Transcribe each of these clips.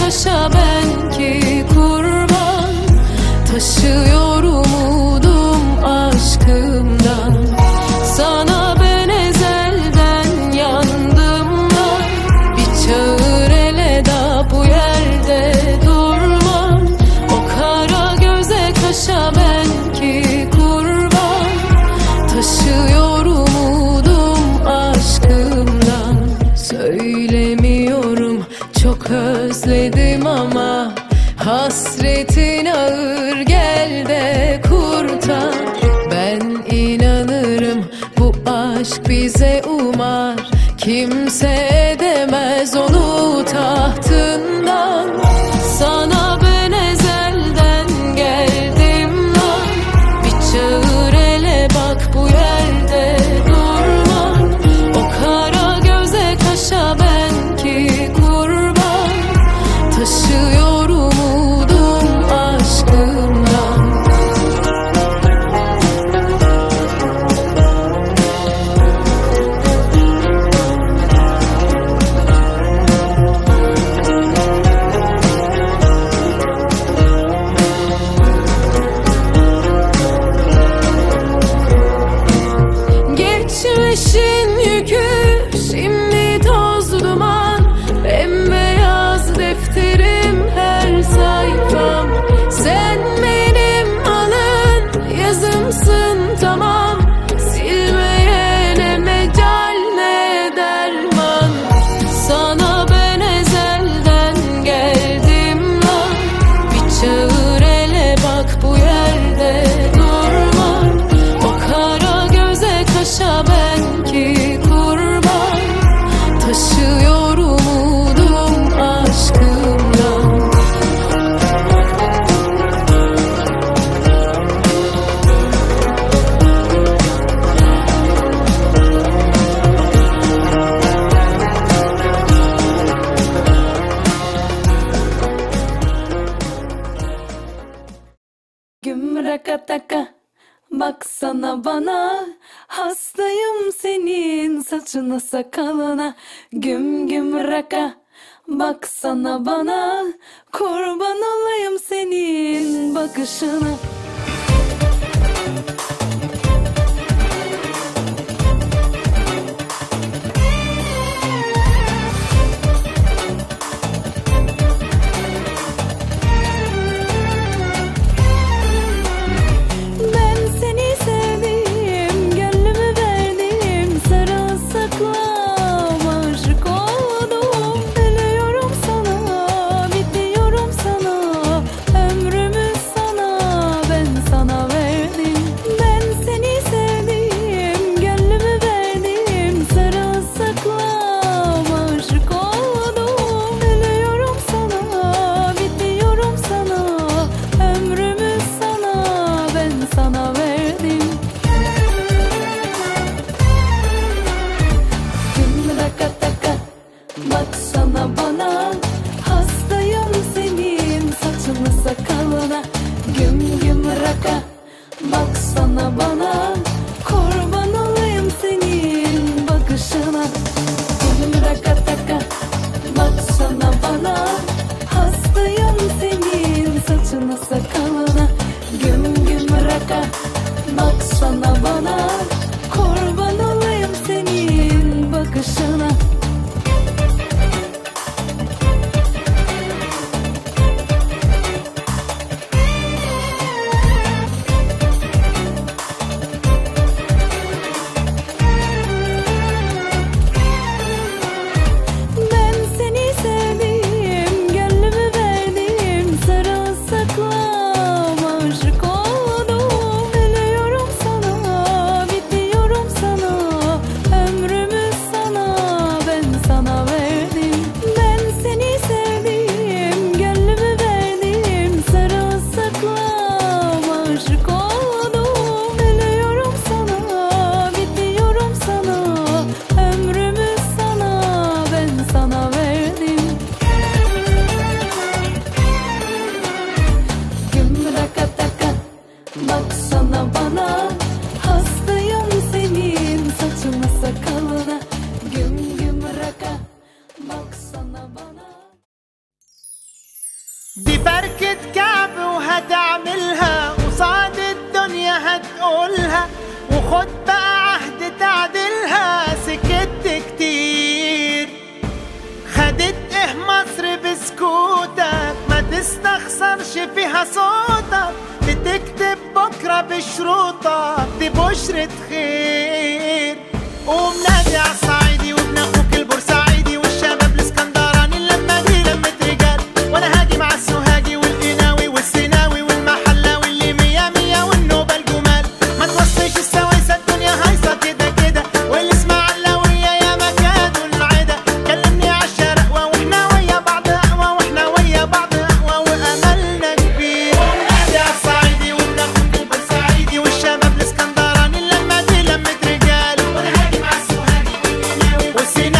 kaşa ben ki kurban. Taşıyor umudum aşkımdan. Sana ben ezelden yandım da. Bir çağır ele da bu yerde durmam. O kara göze kaşa ben ki kurban. Taşıyor umudum aşkımdan. Söylemiyorum, çok özledim ama hasretin ağır, gel de kurtar. Ben inanırım bu aşk bize umar. Kimse edemez onu tahtından. Sana ben ezelden geldim lan. Bir çağır ele bak bu yerde durmam. O kara göze kaşa ben ki kurban. Taşıyor umudum aşkımdan. Geçmişin yükü şimdi toz duman. Bembeyaz defterim her sayfam. Sen benim alın yazımsın tamam. Silmeyene mecal ne derman. Sana ben ezelden geldim lan. Bir çağır ele bak bu yerde durmam. O kara göze kaşa ben ki kurban. Taşıyor umudum aşkımdan. Gümrakataka, baksana bana, hastayım senin saçına sakalına. Güm güm raka, baksana bana, kurban olayım senin bakışına. Baksana bana, hastayım senin saçını sakalına. Güm güm raka, baksana bana, kurban olayım senin bakışına. Güm raka taka, baksana bana, hastayım senin saçını sakalına. Güm güm raka, baksana bana, kurban olayım senin bakışına. Ben seni sevdim, gönlümü verdim, sarılsakla دي فركة كعب وهتعملها قصاد الدنيا هتقولها، وخد بقى عهد تعدلها. سكت كتير خدت ايه مصر بسكوتك، ما تستخسرش فيها صوتك. بتكتب بكرة بشروطك، دي بشرة خير. قوم نادي عالصعيدي وابن اخوك البورسعيدي والشباب الاسكندراني، اللمة دي لمة رجال. وانا هاجي مع السوهاجي والقناوي والسيناوي والمحلاوي اللي مية مية والنوبة الجمال. ما توصيش السوايسة الدنيا هايصة كده كده، والاسماعيلاوية يا مكادوا العدا. كلمني عالشرقوة واحنا ويا بعض اقوى، واحنا ويا بعض اقوى واملنا كبير. قوم نادي عالصعيدي وابن اخوك البورسعيدي والشباب الاسكندراني، اللمة دي لمة رجال. وانا هاجي مع السوهاجي والقناوي والسيناوي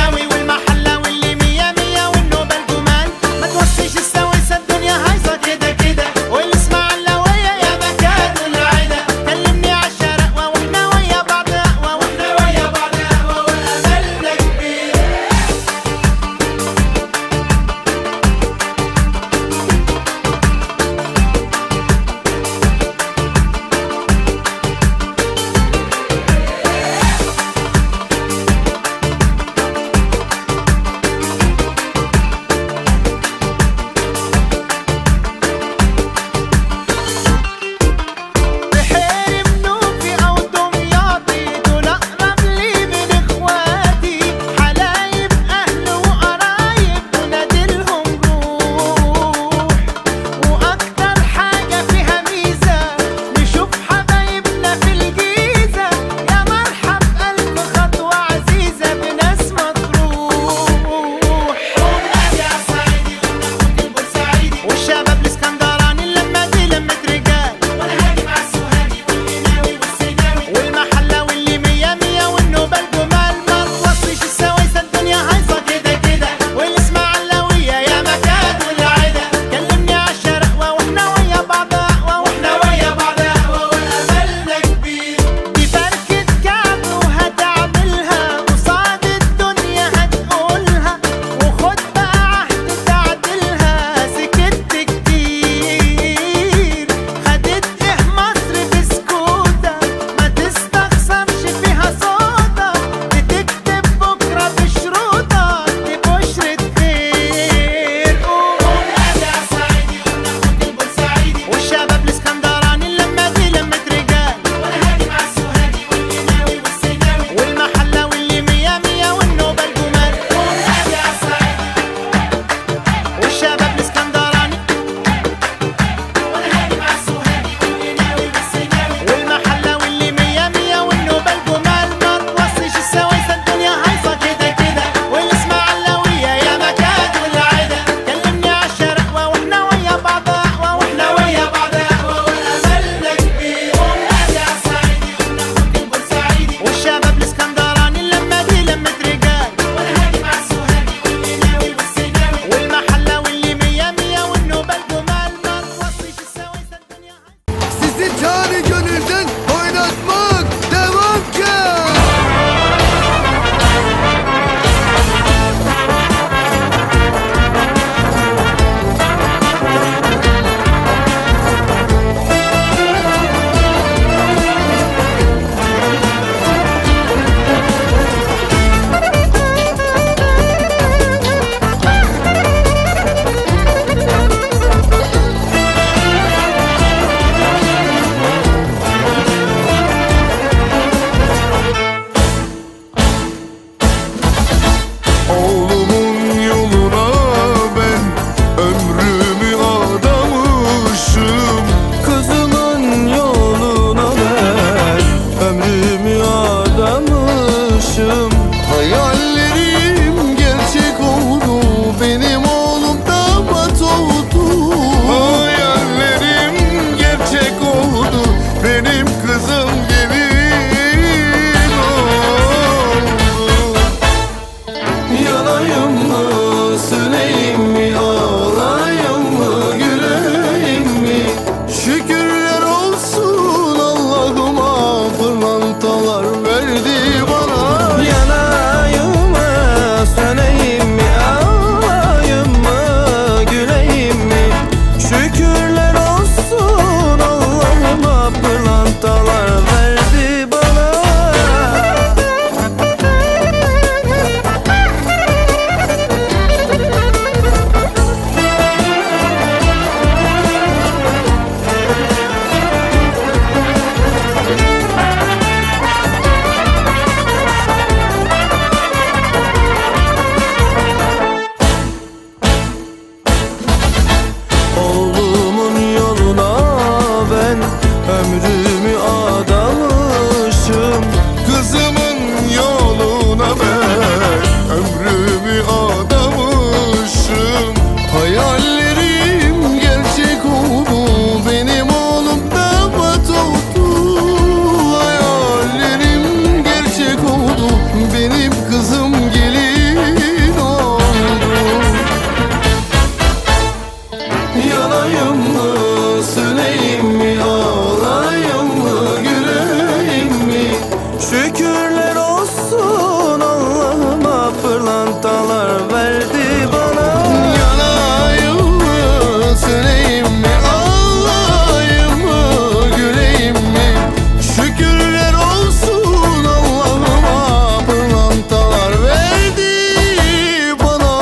yanayım mı, söneyim mi, ağlayayım mı, güleyim mi? Şükürler olsun Allah'ıma, pırlantalar verdi bana. Yanayım mı, söneyim mi, ağlayayım mı, güleyim mi? Şükürler olsun Allah'ıma, pırlantalar verdi bana.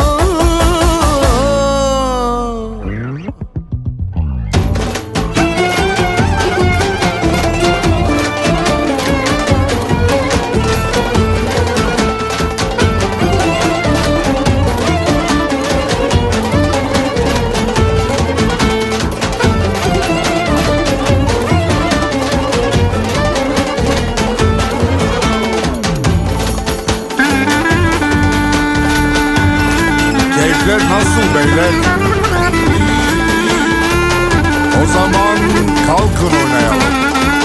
Keyifler nasıl beyler? O zaman kalkın oynayalım.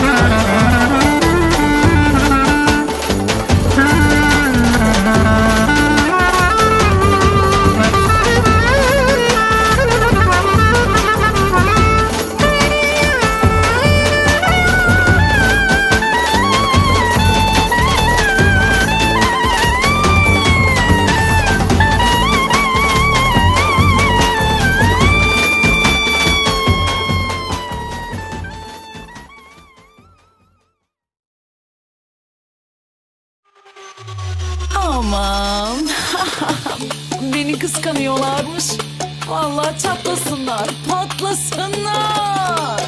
Aman beni kıskanıyorlarmış. Vallahi çatlasınlar, patlasınlar.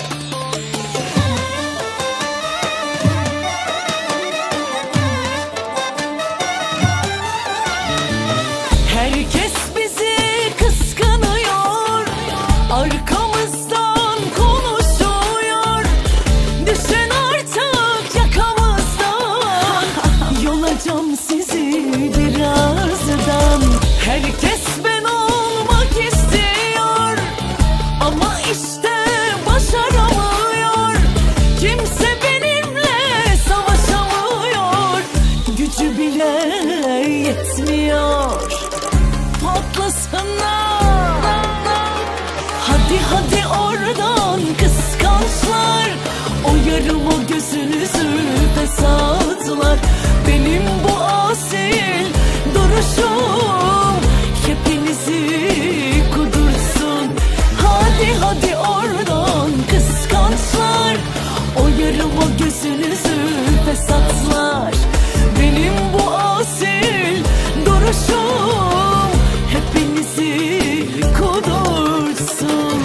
Herkes bizi kıskanıyor, arkamızdan konuşuyor. Düşün artık yakamızdan, yolacağım sizi birazdan. Herkes ben olmak istiyor, ama işte başaramıyor. Kimse benimle savaşamıyor, gücü bile yetmiyor. Patlasınlar, hadi hadi oradan kıskançlar. Oyarım o gözünüzü fesatlar. Benim bu asil duruşum hepinizi kudursun. Hadi hadi oradan kıskançlar. Oyarım o gözünüzü fesatlar. Benim bu asil duruşum hepinizi kudursun.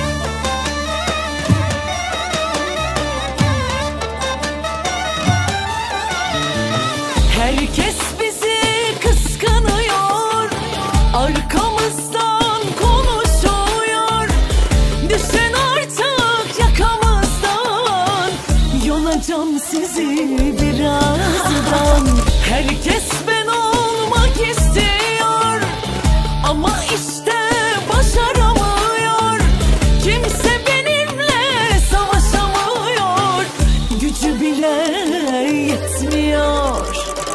Herkes bizi kıskanıyor, arkamızdan konuşuyor. Düşün artık yakamızdan, yolacağım sizi birazdan. Herkes ben olmak istiyor, ama işte başaramıyor. Kimse benimle savaşamıyor, gücü bile yetmiyor.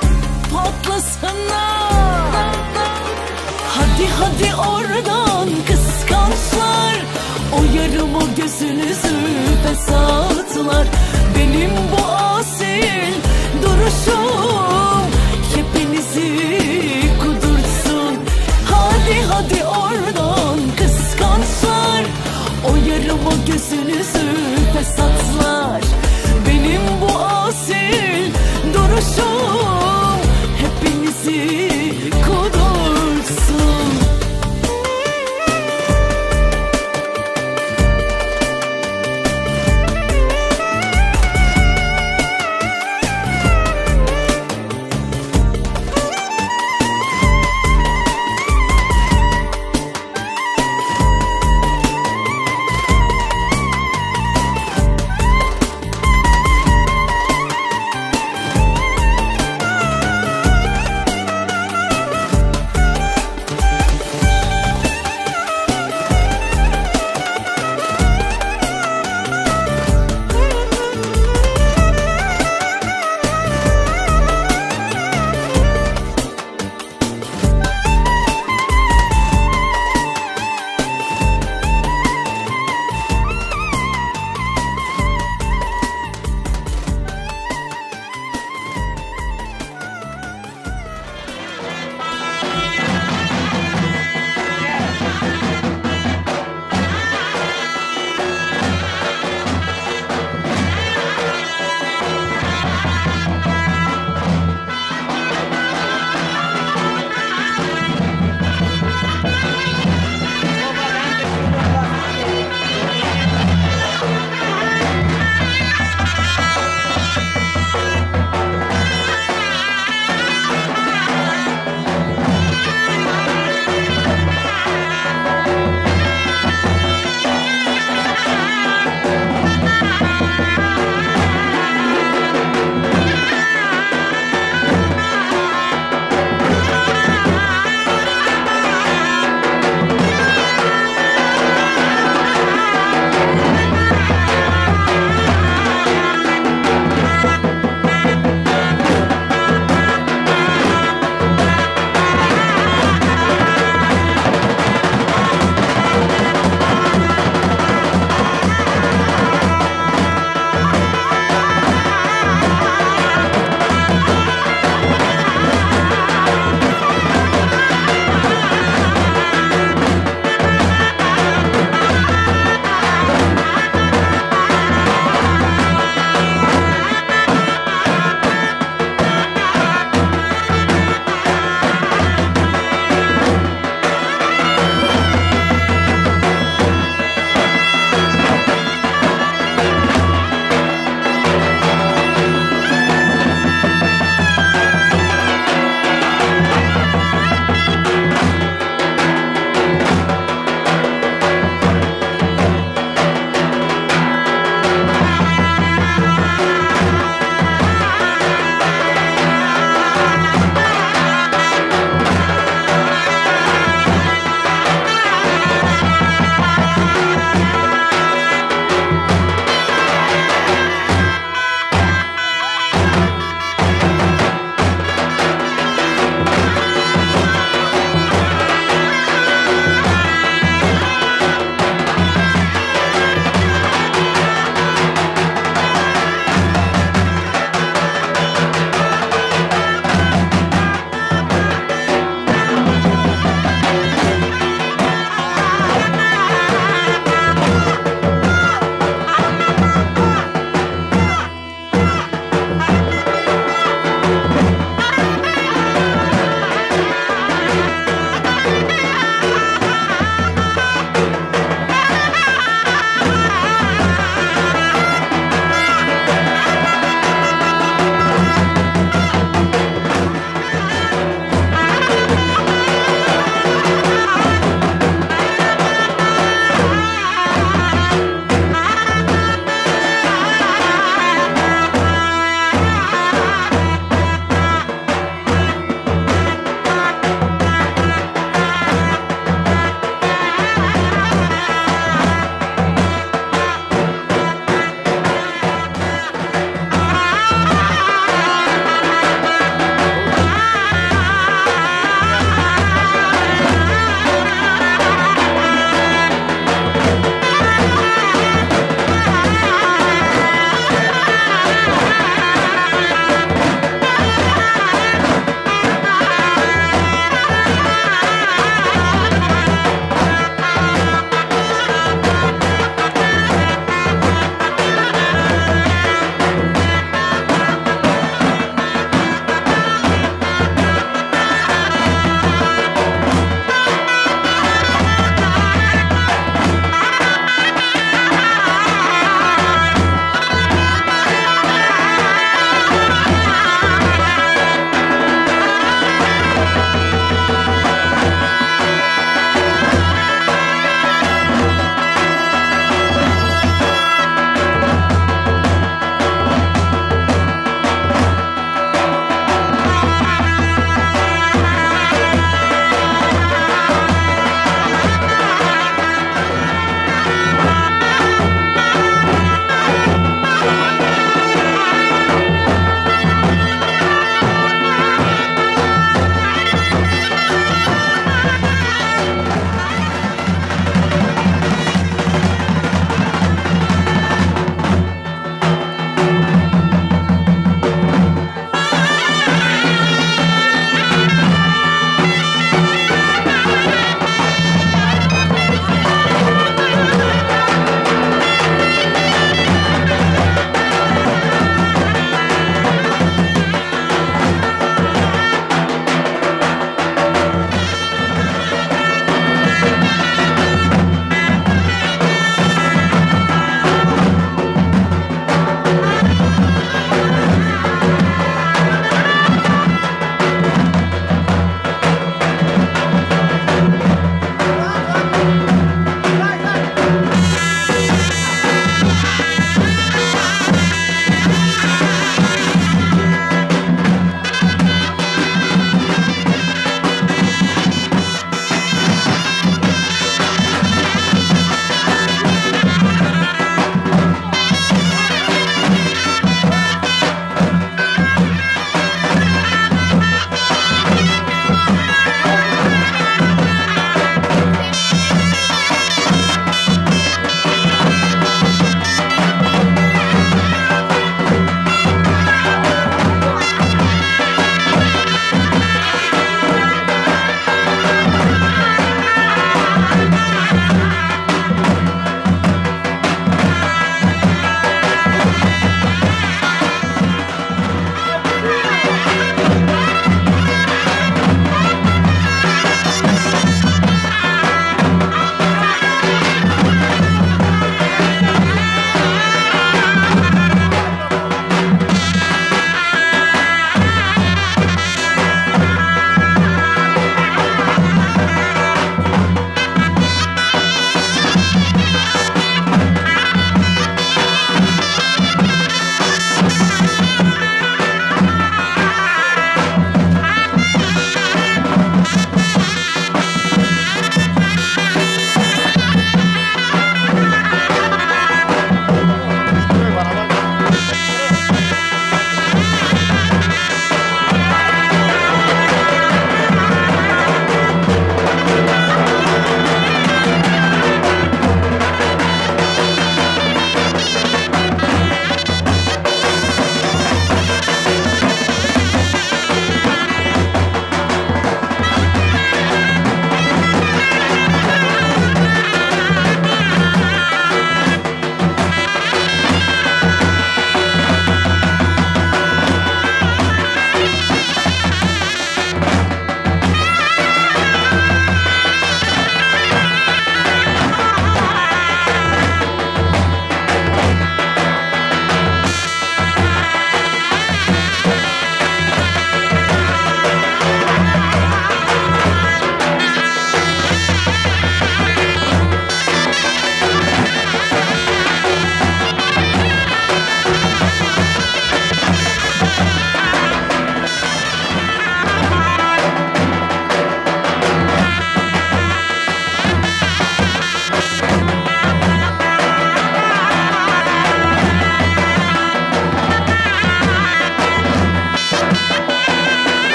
Patlasınlar, hadi hadi oradan kıskançlar. Oyarım o gözünüzü fesatlar. Benim bu asil duruşum hepinizi kudursun. Hadi hadi oradan kıskançlar. Oyarım o gözünüzü fesatlar. Benim bu asil duruşum hepinizi kudursun.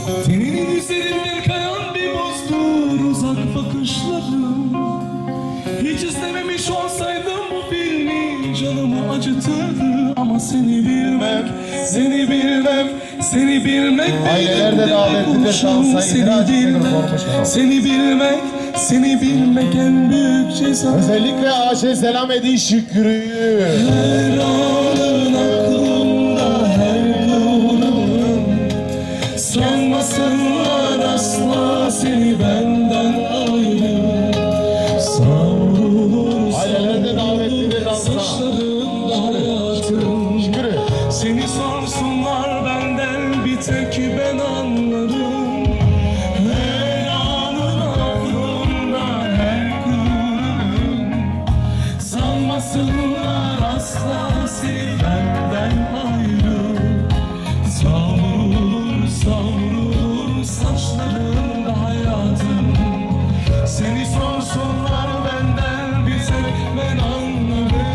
Teninin üzerinde kayan bir bozdur uzak bakışlarım. Hiç istememiş olsaydım bu filmi canımı acıtırdı. Ama seni bilmek, seni bilmek, seni bilmek. Ailelerde davetlidir kalsaydı seni bilmek, seni bilmek en büyük ceza. Özellikle Ayşe selam edin Şükrü'yü. Her anın aklımda her kıvrımın. Sanmasınlar asla seni benden ayrı. Savrulur Ailelerde davetlidir saçlarında hayatım. Şükrü. Seni sorsunlar benden bir tek ben anlarım. Her anın aklımda her kıvrımın. Sanmasınlar asla seni benden ayrı. Savrulur savrulur saçlarında hayatım. Seni sorsunlar benden bir tek ben anlarım.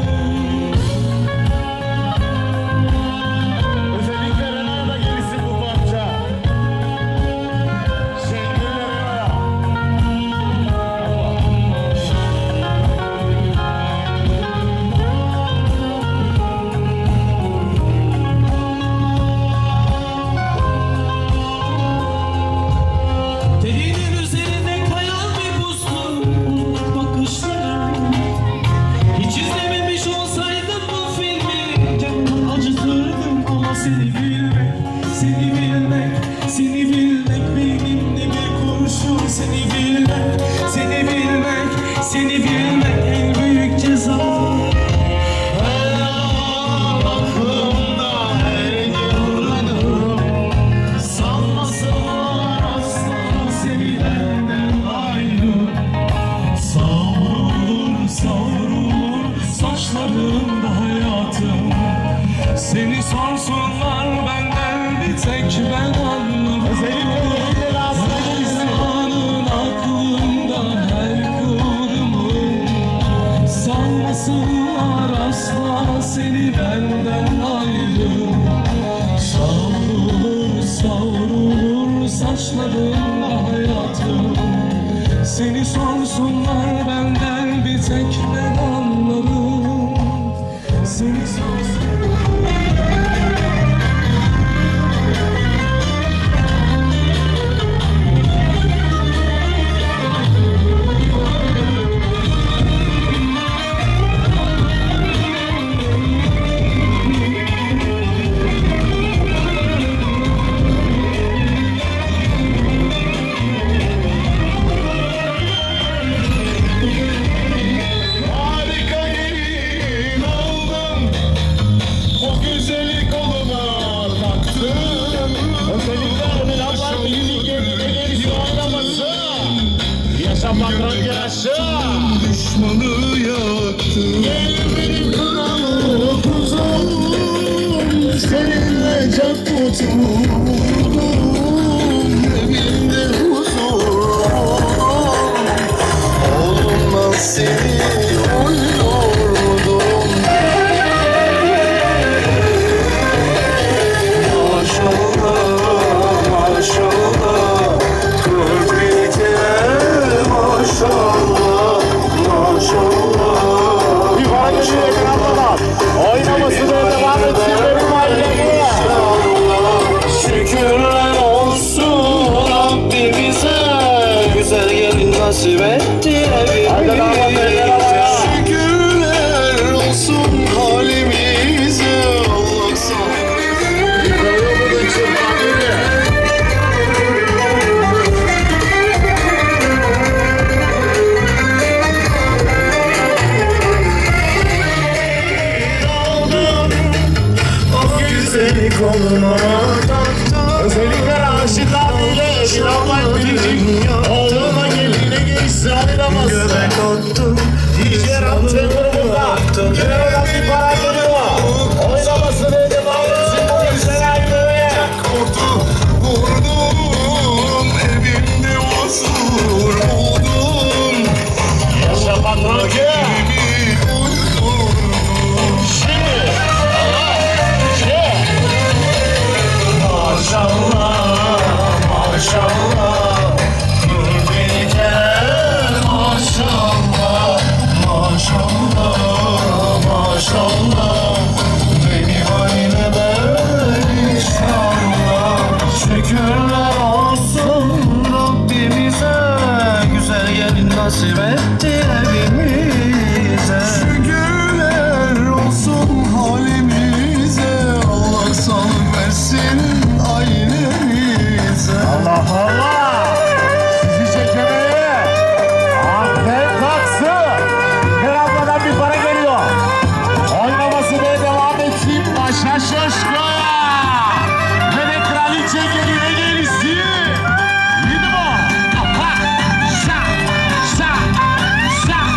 Özellikle Rena'da gelsin bu parça. Şengül'e Teninin üzerinde kayan bir buzlu bakışlarım. Hiç izlememiş olsaydım bu filmi canımı acıtırdım. Ama seni bilmek, seni bilmek, seni bilmek beynimde bir kurşun. Seni bilmek, seni bilmek, seni bilmek en büyük ceza. Her an aklımda her kıvrımım. Sanmasınlar asla seni benden ayrı. Savrulur savrulur saçlarında hayatım. Seni sorsunlar benden bir tek ben anlarım. Her anın aklımda her kıvrımın. Sanmasınlar asla seni benden ayrı. Savrulur savrulur saçlarında hayatım. Seni sorsunlar benden bir tek ben anlarım. Seni sorsunlar. harika gelin oldum. O güzeli koluma taktım. Özellikle Ömer'ler birlik gelin oynaması. Yaşa patron yaşa. Düşmanı yaktı. Gel benim kınamı kuzum. Seninle çok mutluyum. Evimde huzur. Oğlumla seni uyurdum. Maşallah, maşallah. Kıbrite maşallah, maşallah. Yukarı geliyor ekranlar. Oynamasına devam etsin benim ailemi. Şükürler olsun Rabbimize, güzel gelin nasip etti evimize. Şükürler olsun halimize, Allah O güzeli koluna taktım. Özellikle Raşit abiyle Şirabat biricik. Oğluma geline geçse oynaması. göbek attım, DJ Ramçe grubunda yine oradan bir para geliyor. Oynaması neydi bağlırsın bu güzel aileye. Vurdum evimde huzur buldum. Yaşa patron ki. Şimdi Allah. Maşallah. nasip etti evimize. Şükürler olsun halimize, Allah sağlık versin ailemize. Allah Allah! Sizi çekemeye Ahmet Taksı Merhabadan bir para geliyor. Oynamasına devam etsin başa şaşkaya. Ve kraliçe geline gelisi. Yedi mi o? Şa! Şa! Şa!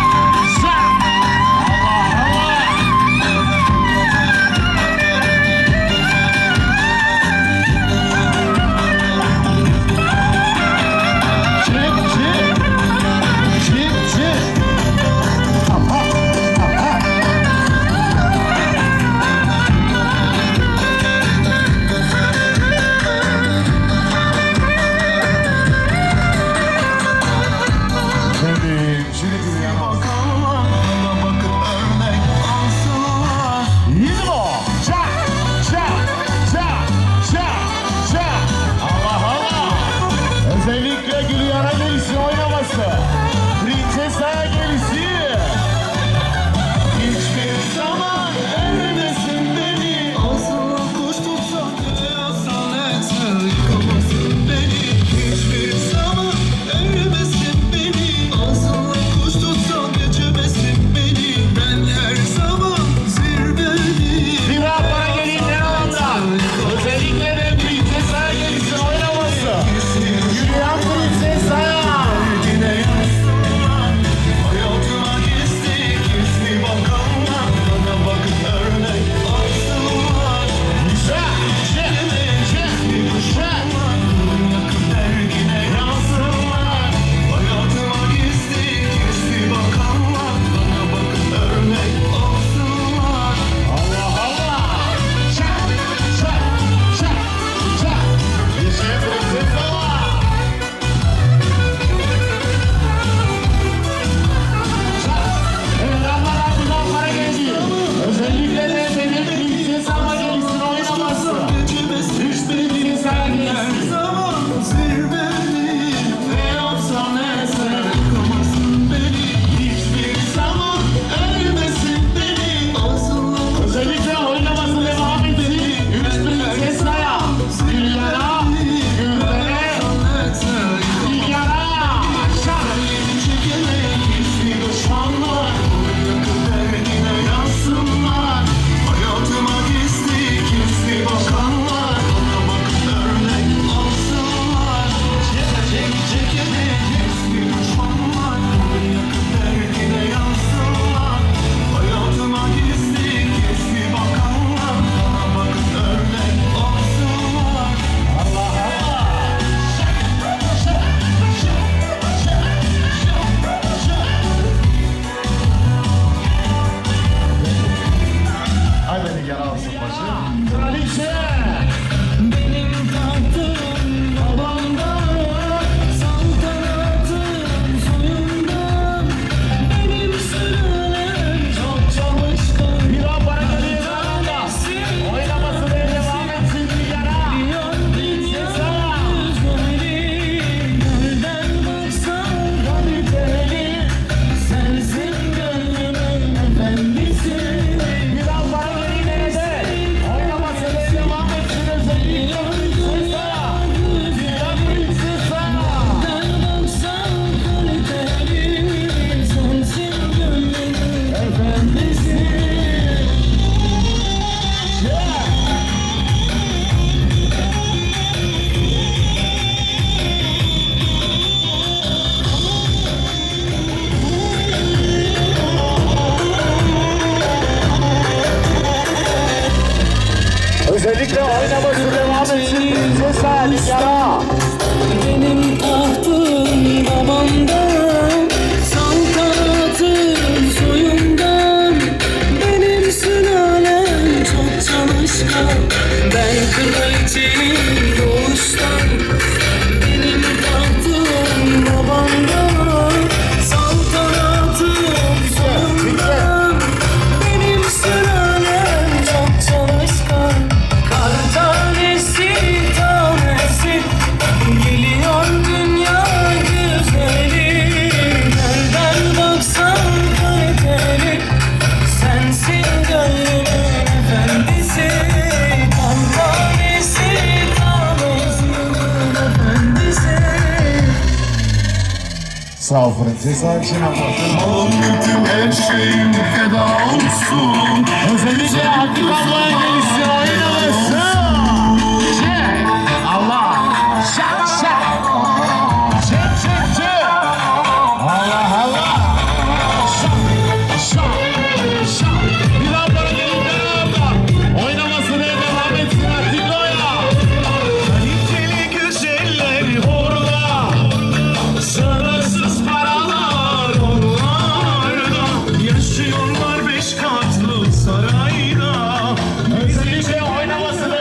Sağ ol Francesa. Malım mülküm her şeyim feda olsun. Özellikle Hakkı Abla'ya gelişi oynaması. Çek. Allah. Şak şak. Çek çek çek. Allah Allah. Şak şak şak. Bir daha bana gelin beraber. Oynamasına devam etsin Atiko'ya. Kaliteli güzeller orada. Sınırsız paralar onlarda. Yaşıyorlar 5 katlı sarayda. Özellikle oynamasını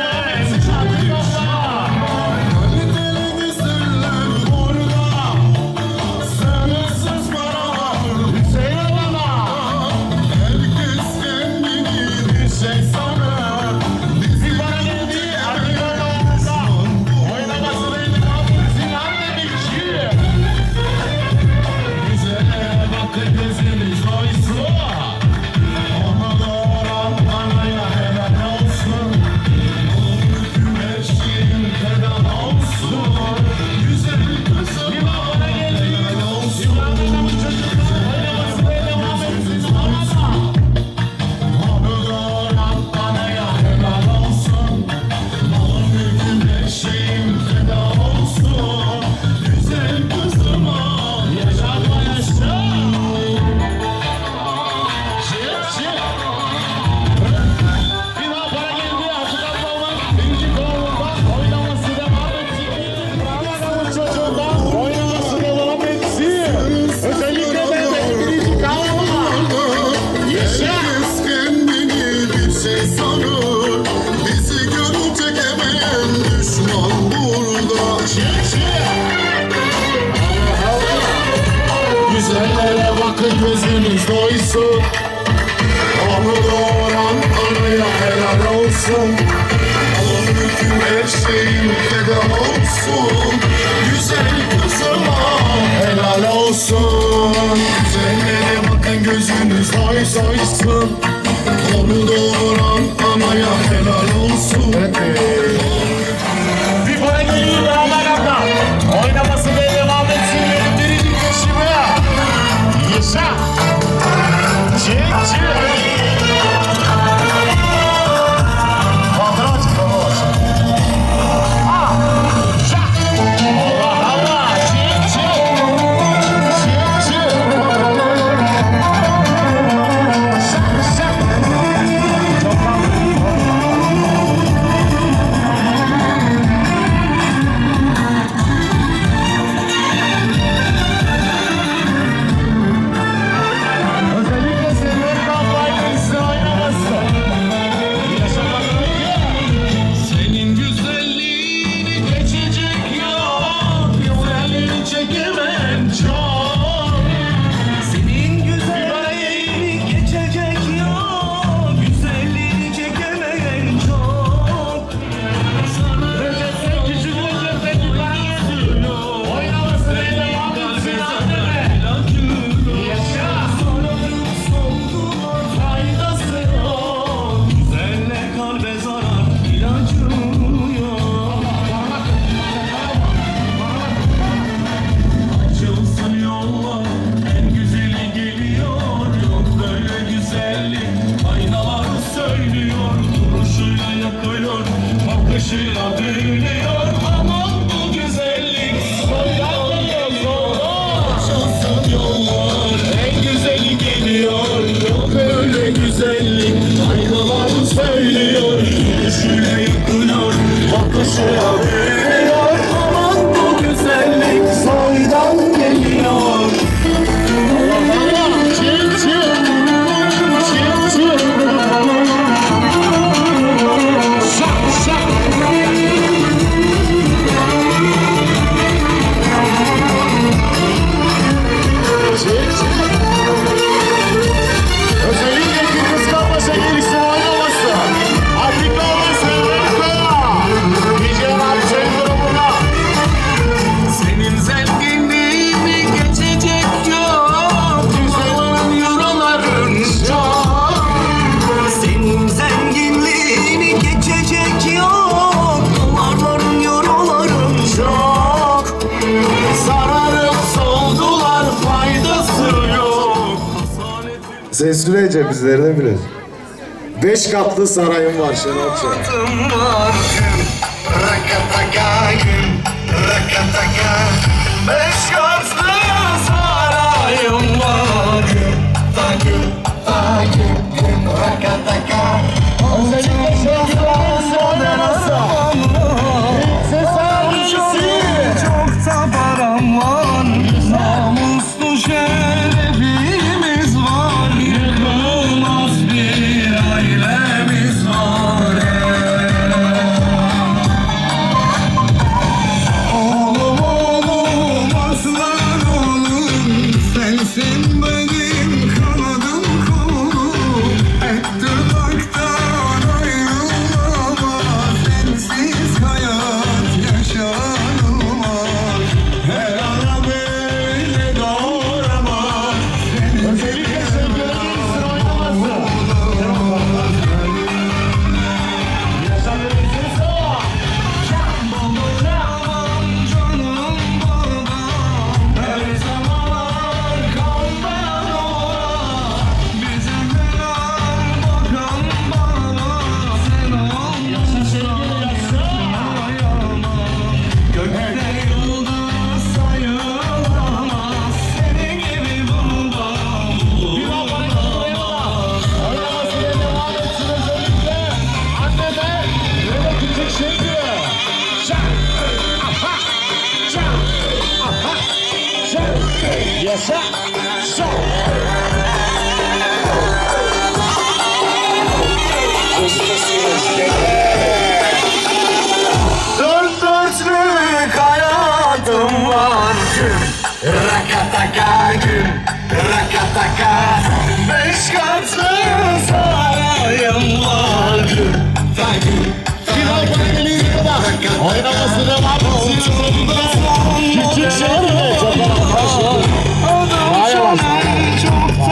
Kaliteli güzeller orada. Sınırsız paralar. Hüseyin baba. Herkes kendini Bir şey sana. Bir para geldi. Atiko'ya oynamasını devam etsin. Anne bir şey. Güzele bakın gözünüz doysun. Ona doğuran anaya helal olsun. Tüm her şeyin feda olsun. Güzel kızım bana helal olsun. Adamın çocuklar oynamasına devam etsin. Ona doğuran anaya helal olsun. Tüm her şeyin feda olsun. Güzel kızıma yaşatma yaşa. Çık çık. Bir daha para geldi. Hatırlatmalar. İkinci kolundan oynaması devam etsin. Adamın çocuğundan oynaması devam etsin. Özellikle benden birinci kalma. Yaşa. Herkes kendini bir şey sanır. Bizi görecek hemen düşman burada. Çık çık. Güzellere bakın gözünüz doysun. Onu doğuran anaya helal olsun. Allah'ın hüküm her şeyin feda olsun. Güzel kızıma helal olsun. Güzellere bakın gözünüz doysun. Onu doğuran anaya helal olsun. Bir para geliyor beraber abla. Oynamasına devam etsin benim biricik peşime. Yaşa. Çık çık. Kontrol çık. Şak. Allah Allah. Çık çık. Çık çık. Şak şak. Sensürece bizlerine biraz. 5 katlı sarayım var Şenolça. Rakataka gün, rakataka. 5 katlı sarayım var. Gün, rakataka. Özellikle sevgileriniz oynanırsa ses abisi Çok da param var. Namuslu şerefimiz var. Yıkılmaz bir ailemiz var. Oğlum oğlum aslan oğlum, sensin benim kanadım kolum. Et dudaktan ayrılamaz, sensiz hayat yaşanılmaz. Her ara beni doğuramaz. özellikle sevgilerinizin oynaması. Yaşanırsa Her zaman kalmayan ola, bizim her bakan bana. Sen olmasan sayamam, gökte yıldız sayılamaz. Senin gibi bundan bulamaz. oynamasına devam etsin özellikle. Anneme böyle küçük şimdi. Şak, aha, şak, aha, şak. Yaşa, şak. Dört dörtlük hayatım var gün, rakataka gün, rakataka. 5 katlı sarayım var gün, Final paneliyiz kadar. Oynaması devam etsin. Küçük şimdi. Çok yavaş. çok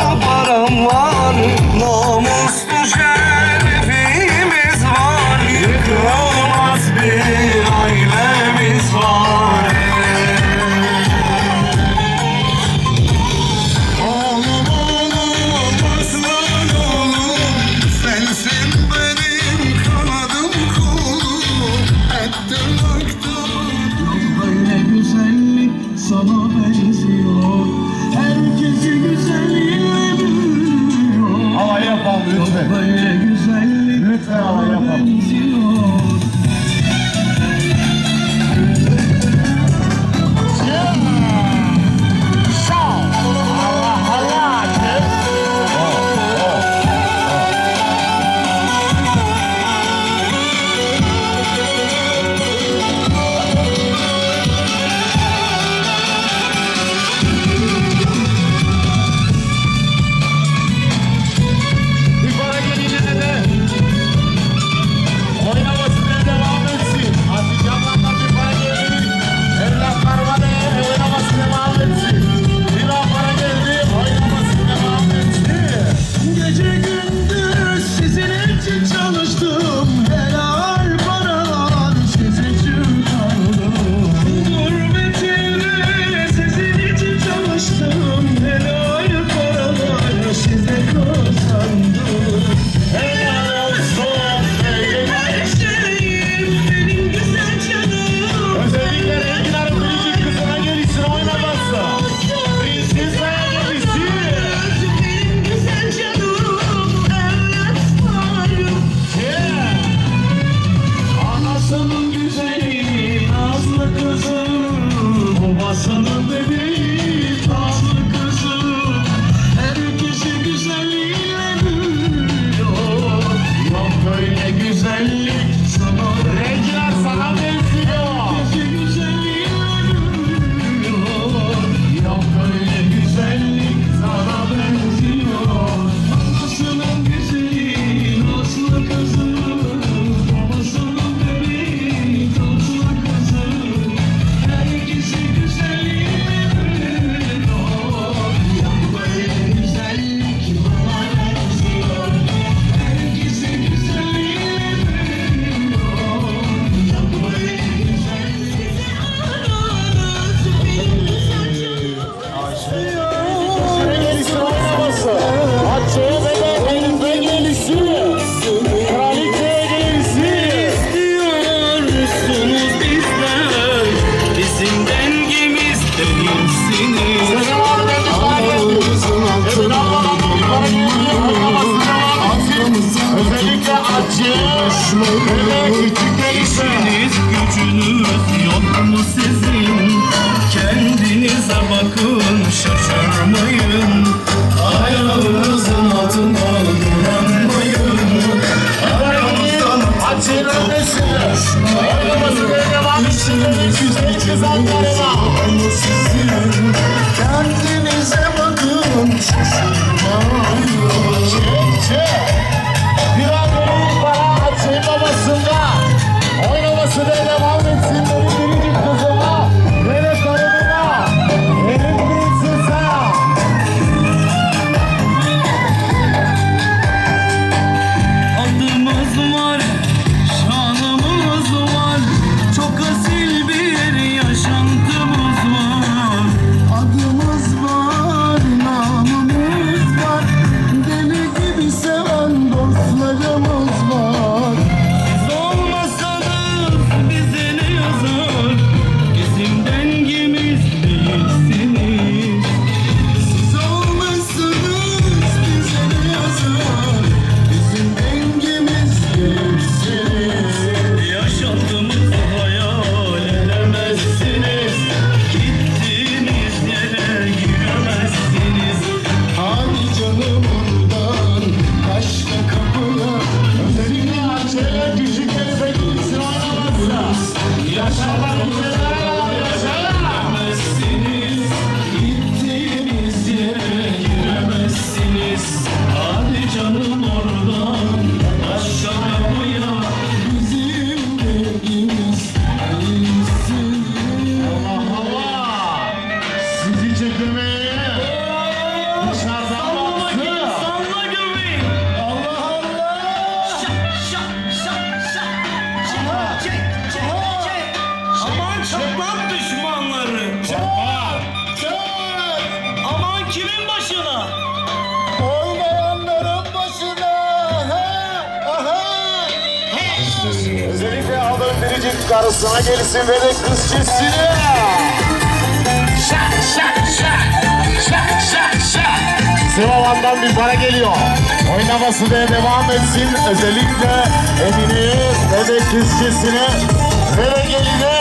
karısına gelsin ve de kız çizsine. Şak şak şak. Şak şak şak. Sivavan'dan bir para geliyor. Oynaması da devam etsin. Özellikle Emine ve de kız çizsine ve de geline.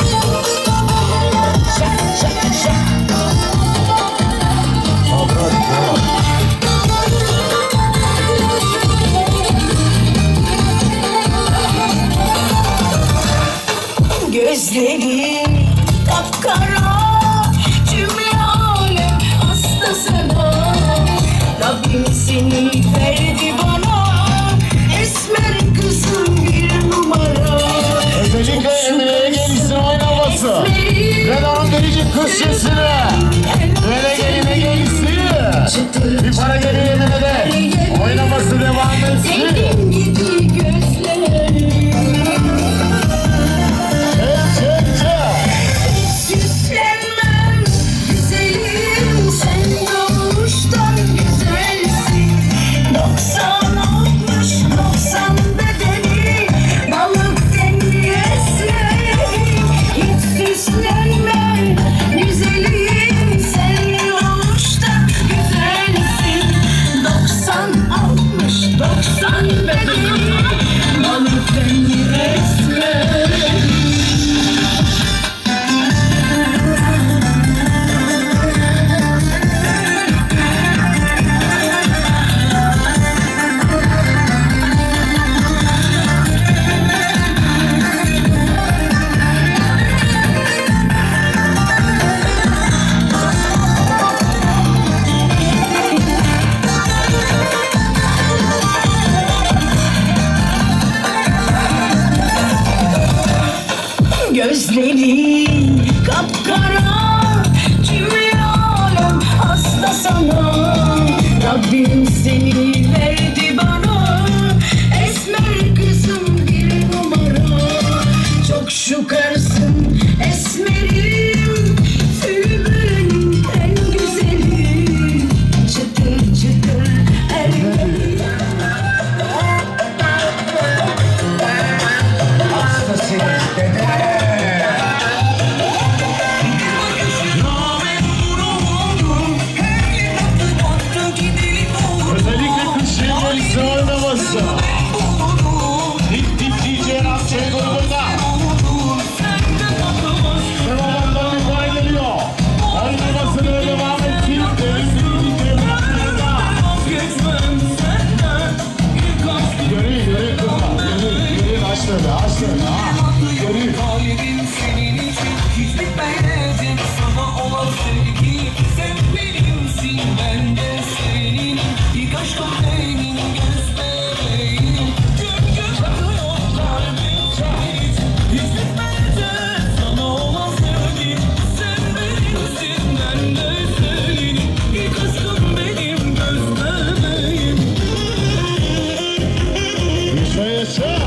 Şak şak şak. Gözleri kapkara, cümle alem hasta sana. Rabbim seni verdi bana, esmer kızım bir numara. Özellikle Emine'ye gelsin oynaması. Ve onun biricik kız sesine. Ve de geline gelsin. Bir para geliyor Emine'de. Oynaması devam etsin. Senin gibi gözlerim süslenmem güzelim, sen doğuştan güzelsin. 90 olmuş 90 bedeni, balık tenli esmerim. Hiç süslenmem güzelim, sen doğuştan güzelsin. 90 olmuş 90 bedeni, balık tenli esmerim. Gözlerin kapkara, cümle alem hasta sana. Rabbim seni verdi bana, esmer kızım bir numara. Çok şukarsın esmerim, tüyünün en güzeli. Çıtır çıtır erkeğim. Özellikle kız şehirlisi oynaması. Dik dik DJ Rapçay grubunda. Devamından bir para geliyor. Oynamasına devam etsin. Görün görün kızlar. Görün aç tabi aç tabi. Görün. Kalbim senin için hiç bitmeyecek, sana olan sevgi. Sen benimsin, ben de senin. İlk aşkım benim göz bebeğim. Gün gün bakıyor kalbim senin için hiç bitmeyecek, sana olan sevgi. Sen benimsin, ben de senin. İlk aşkım benim göz bebeğim. Yaşa yaşa.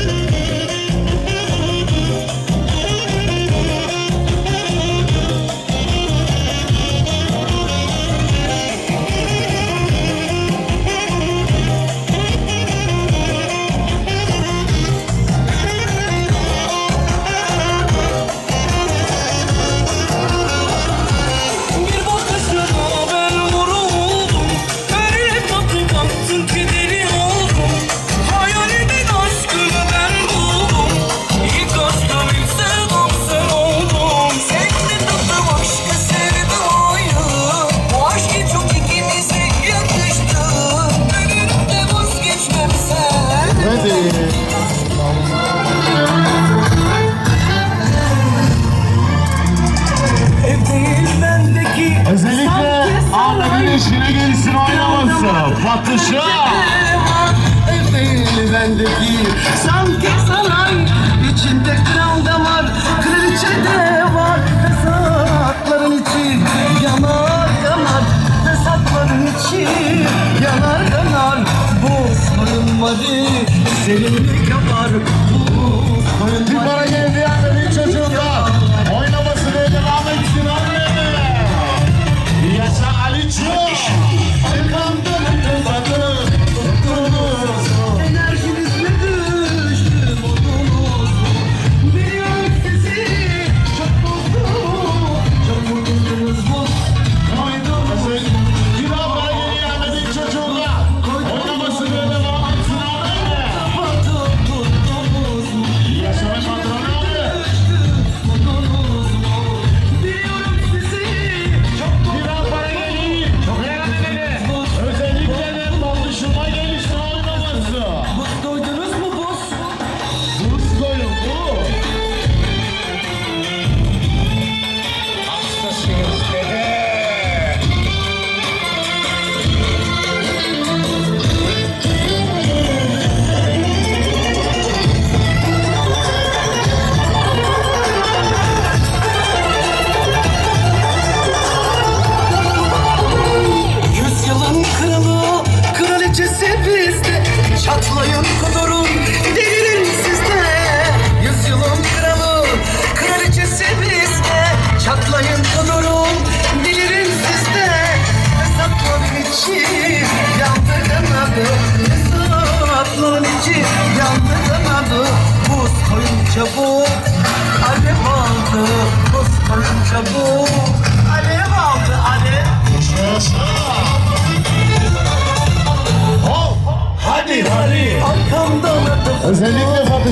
Bir bakışına ben vuruldum, her tatlı baktın ki deli oldum. Hayalimin aşkını ben buldum, ilk aşkım ilk sevdam sen oldun. Sende tatlım aşkı sevdim ayrı, bu aşk çok ikimize yakıştı. Ölürüm de vazgeçmem sen. Hadi. Evdeyim bendeki Özellikle Ahmet'in eşine gelsin oynaması. Patışı. Evdeyim bendeki sanki saray, içinde kral da var, kraliçe de var. Fesatların içi yanar yanar, fesatların içi yanar yanar. Bu sorulmadı seninle kapar, bu Bir para sorulmadı. geldi Ahmet'in çocuğundan. Oynamasına devam etsin Ahmet. Yaşa Ali'ciğim. Enerjiniz nedir?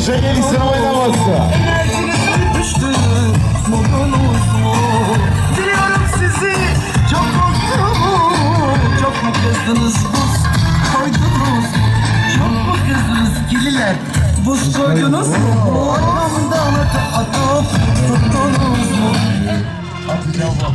Barış'a gelirsin oynaması. Enerjiniz düştü, mutlunuz mu? Biliyorum sizi çok korktum. Çok mu kızdınız, buz koydunuz? Çok mu kızdınız kililer, buz koydunuz mu? Ortamda atıp tuttunuz mu? Atacağım bak.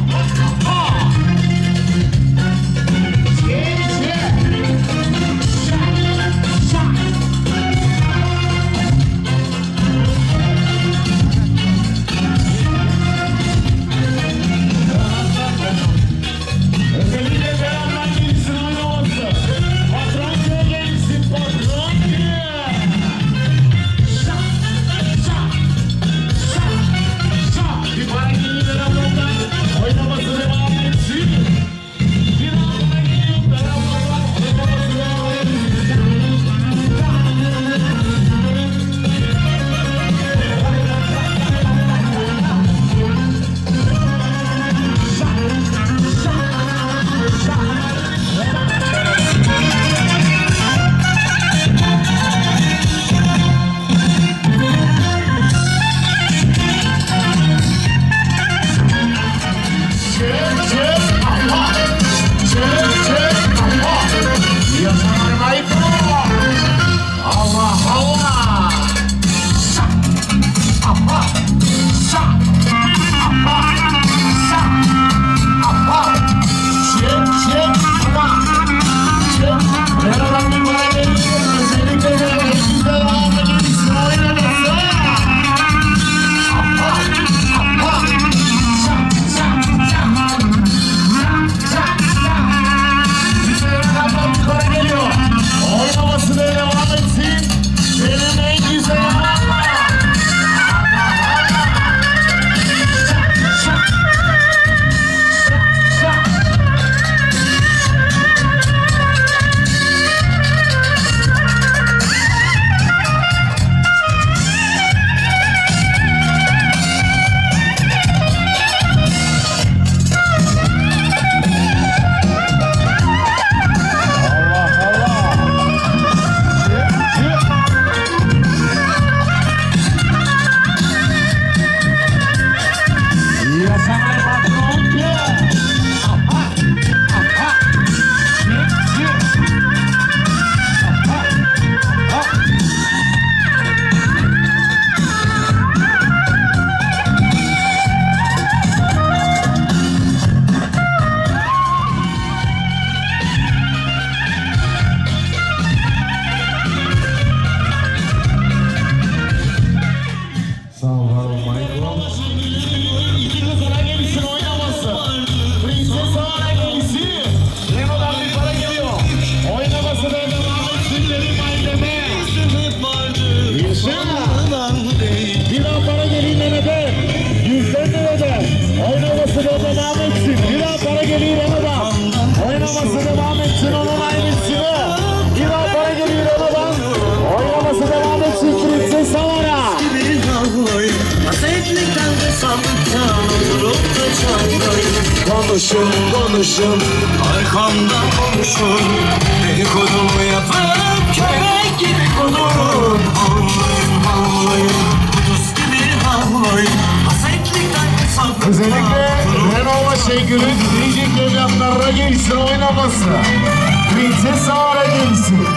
Konuşun konuşun, arkamda konuşun. Dedikodumu yapıp köpek gibi konuşun. Havlayın havlayın, kuduz gibi havlayın. Hasetlikten hesaplıktan. Özellikle Renova Şengül'ün diyecek evlatlarına gelsin oynaması. Prenses Sara gelsin.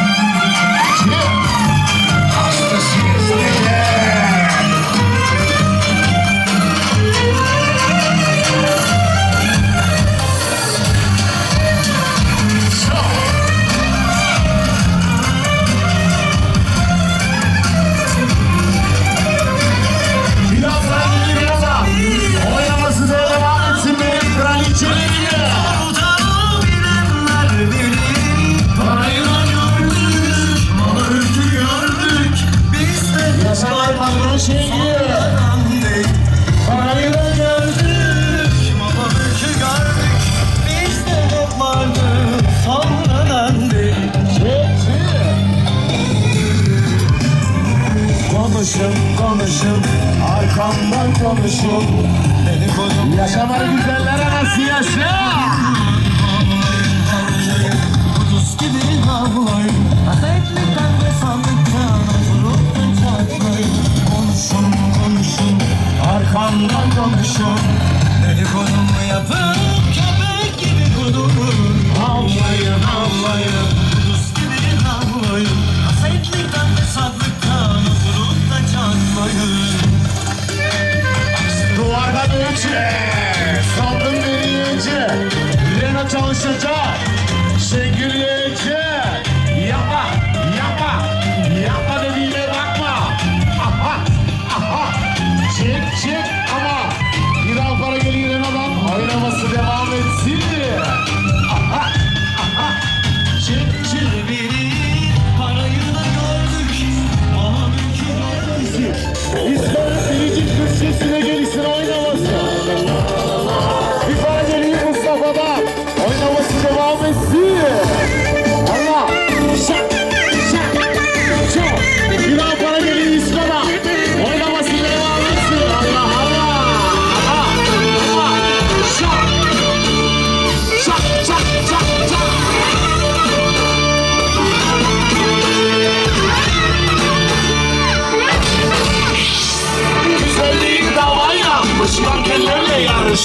Hastasıyız beyler. Konuşun, arkamdan konuşun. Yaşamalı güzellere nasıl yaşa? Kuduz gibi havlayın. Hasetlikten ve sandıktan, oturup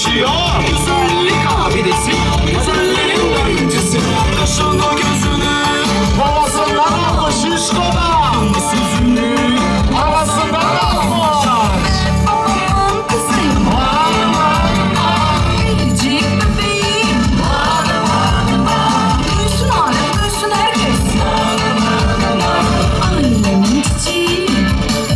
yarışıyor. Güzellik abidesi, güzellerin öncüsü. Kaşını gözünü havasından almış şişkoda. Sözünü havasından almış. Babamın kızıyım. Biricik bebeğim. Duysun alem, duysun herkes. Ailemin çiçeği.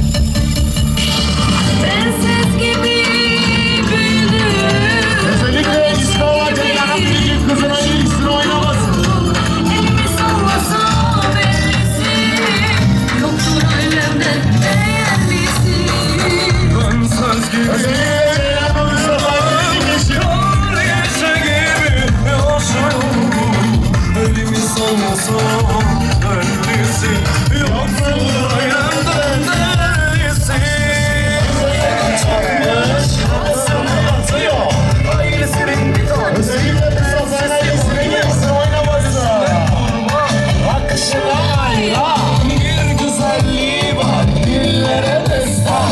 Prenses gibi büyüdüm. Özellikle İstanbul'a Ceylan'ın biricik kızına ilgisini oynamasın. Elimi sallasa bellisi. Yoktur ailemde değerlisi. Söz gibi Özellikle Ceylan'ın Mustafa'yı biricik eşi. gece gibi yaşıyorum. Elimi sallasam öylesi. Yoktur ailemden değerlisi. Ailesinin bir tanesi. Özellikle Mustafa'yla ilgisini oynamasın. Akışlarıyla bir güzelliği var. Dillere destan.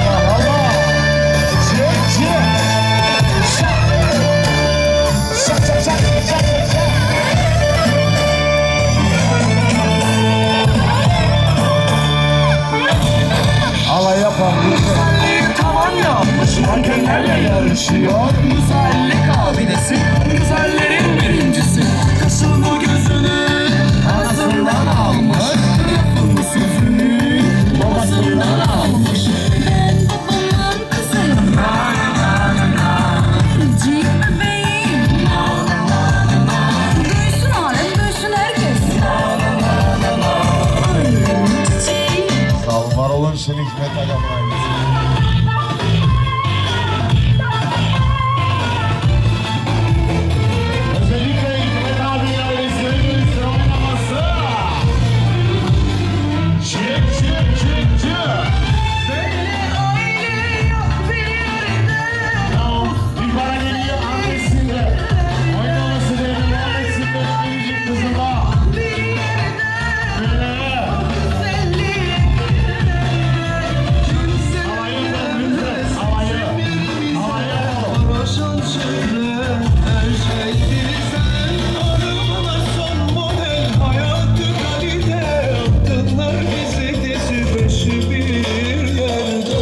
Alay yapan Güzelliği tavan yapmış, mankenlerle yarışıyor. Güzellik abidesi, güzellerin birincisi. Kaşını gözünü anasından almış. Lafını sözünü babasından almış. Ben babamın kızıyım. Biricik bebeğim. Duysun alem, duysun herkes. Ailemin çiçeği. Sağ ol, var olun Şenik Hikmet Agam'ın ailesi. Özellikle Hikmet abi ailesinin birisi oynaması. Çık çık çık çık. Tamam, bir para geliyor annesinde. Oynaması benim annesinde biricik kızıma. Böyle. Havayı da lütfen, havayı. Havayı. Uğraşan şeyle her şey bizden. Aramalar son model hayatı kalite. Yaptılar bizi dizi başı bir yerde.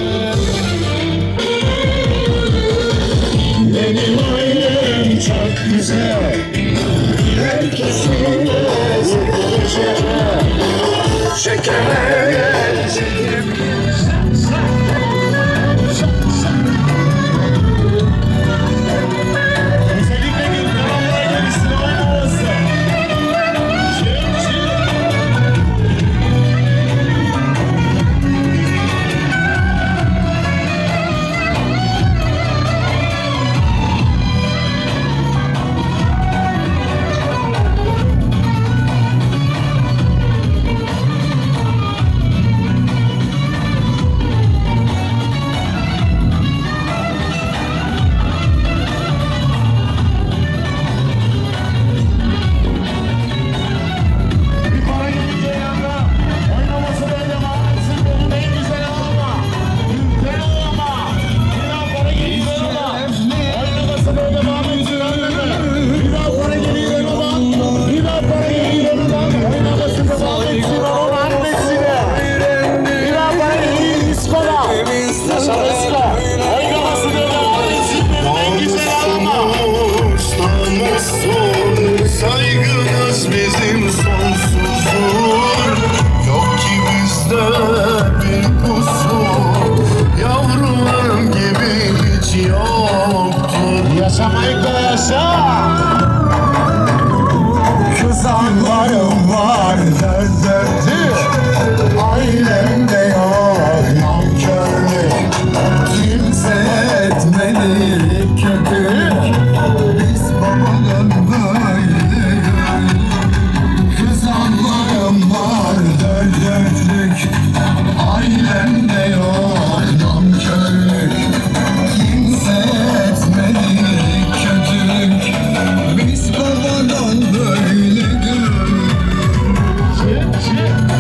Benim ailem çok güzel. Herkesin şekere gelecek. Özellikle bir kanallar gerisini oynaması. Çık çık. Bir para gideceği yanda oynaması böyle maalesef benim en güzel ama ülken ama bir daha para geliyor ama oynaması böyle maalesef bir daha para geliyor ama bir daha para geliyor ama oynaması da maalesef onun annesine bir daha para geliyor diskoda yaşa disko oynaması böyle maalesef benim en güzel ama Namussun, saygımız bizim sonsuzdur. Yok ki bizde bir kusur. Yavrularım gibi hiç yoktur. yaşamayı da yaşa. Kızanlarım var derdlerdir. Ailemde yok nankörlük. Kimse etmedi kötülük. Biz babadan böyle kızanlarım var derdlerdir. Ailemde yok nankörlük. Kimse etmedi kötülük. Biz babadan böyledir. Çık çık.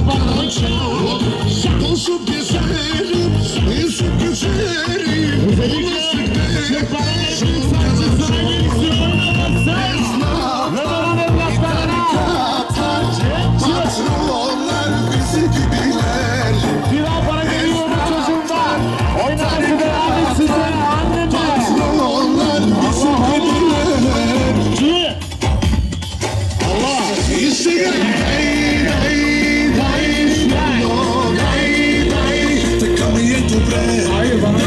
Dolaşıp gezerim, yüzüp güzerim. Özellikle Türklerin en büyük sancısına gelişiyor. Ve bana evlatlarına. Patronlar bizi gibiler. Bir daha para geliyor bu çocuğumdan. Oynaması devam etsin anneme. Patronlar bizi gibiler. Ki. Allah. İşte Hayır bana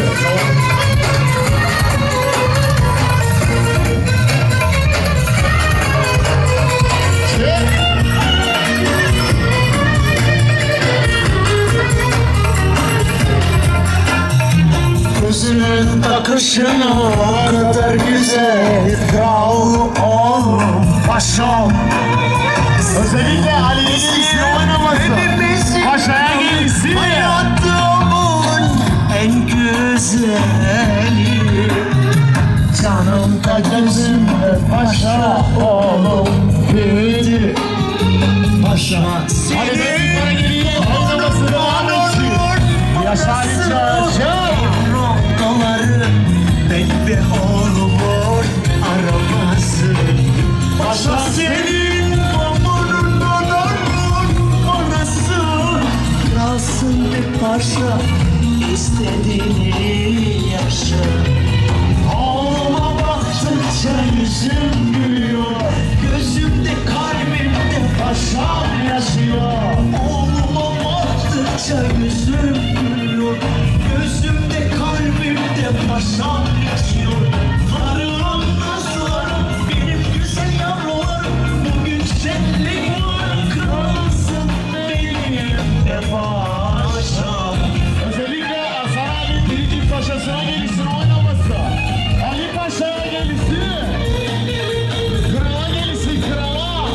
Gözünün bakışına kadar güzel, kral ol, paşam. Özellikle Ali'ye gelişsin oynaması. Paşa'ya gelişsin. Hayatımın en güzeli, canımda gözümde paşa oğlum büyüdü. Paşa Hadi ben para geliyor. Oynaması devam etsin. Yaşar İçer. rondoları, ben ve oğlumun arabası. Paşa senin omurundan orası. Kalsın bir parça, istediğini yaşa. Oğluma baktıkça yüzüm gülüyor, gözümde kalbimde paşam yaşıyor. Oğluma baktıkça yüzüm gülüyor, gözümde kalbimde paşam yaşıyor. Karım kızlarım, benim güzel yavrularım, bugün şenlik var, kralsın benim de paşam. Özellikle Hasan abi birinci paşasına gelişsin oynaması. Ali Paşa'ya gelişsin. Krala gelişsin krala.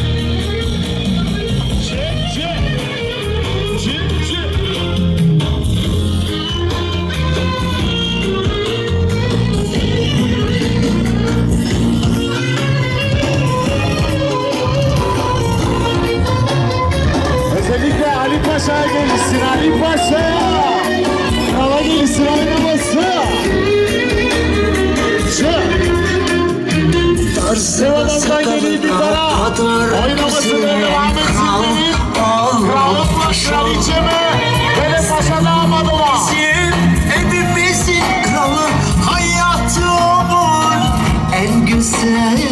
Çek çek. Çek çek. Özellikle Ali Paşa'ya gelişsin, Ali Paşa. Krala gelişsin oynaması. Sıralardan geliyor bir para. Oynamasını devam etsin dedik. Kralım mı, kraliçe mi? Böyle paşa damadı var. Evimizin kralı, hayatımın en güzeli.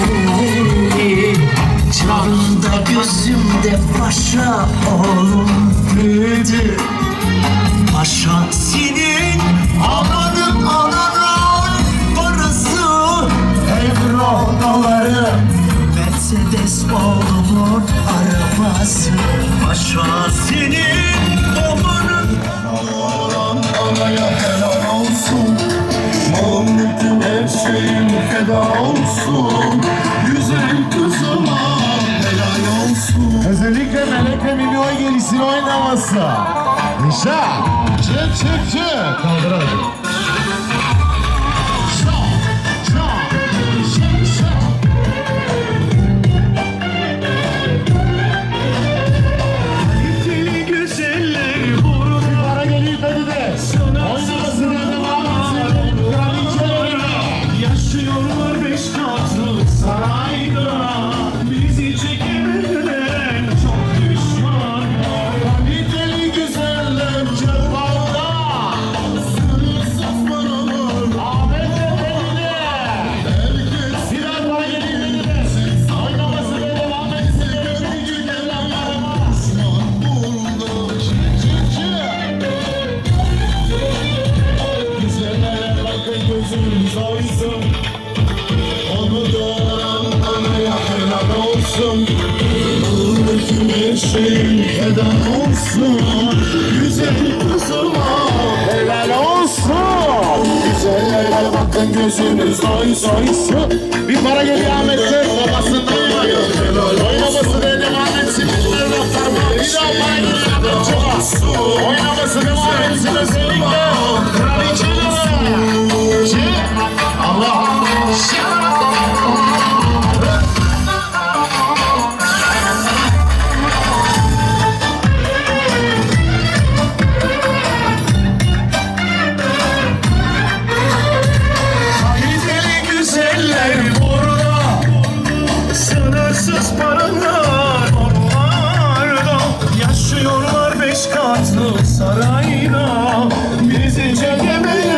Canımda gözümde paşa oğlum büyüdü. Paşa senin amanın ananın parası. Evrodaları, Mercedes oğlumun arabası. Paşa senin amanın Oğlan anaya helal olsun. Malım bütün her şeyim feda olsun. Güzel kızıma helal olsun. Özellikle Melek ve Milyo'ya gelişsin oynaması. Nişa. Çek çek çek. Kaldır hadi. Kaliteli güzeller burada. Para geliyor dedi de. Oynamasına devam etsin. Kraliçelerine. Yaşıyorlar 5 katlı sarayda. Bizi çekemeden çok düşman var. Kaliteli güzeller cevapta. Sınırsız paralar. Ahmet Efendi. Sinan para geliyor dedi de. Oynamasına devam etsin. Gördüğü evlatlarıma. İstanbul'da Güzeller bakın gözünüz oysun. onu doğuran anaya helal olsun. Malım bütün her şeyim feda olsun. Güzel kızıma Helal olsun. güzeller bakın gözünüz doysun. Bir para geliyor Ahmet'e. Babasından oynuyor. Oynaması da devam etsin. Bir daha para geliyor Ahmet'e. Oynaması devam etsin özellikle. Kraliçeler. Allah. Kaliteli güzeller burada. Sınırsız paralar onlarda. Yaşıyorlar 5 katlı sarayda. Bizi çekemeyen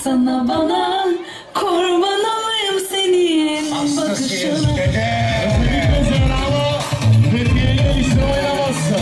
sana bana kurban olayım senin bakışına. Özellikle Zehra'la Fethiye'yle işte oynaması.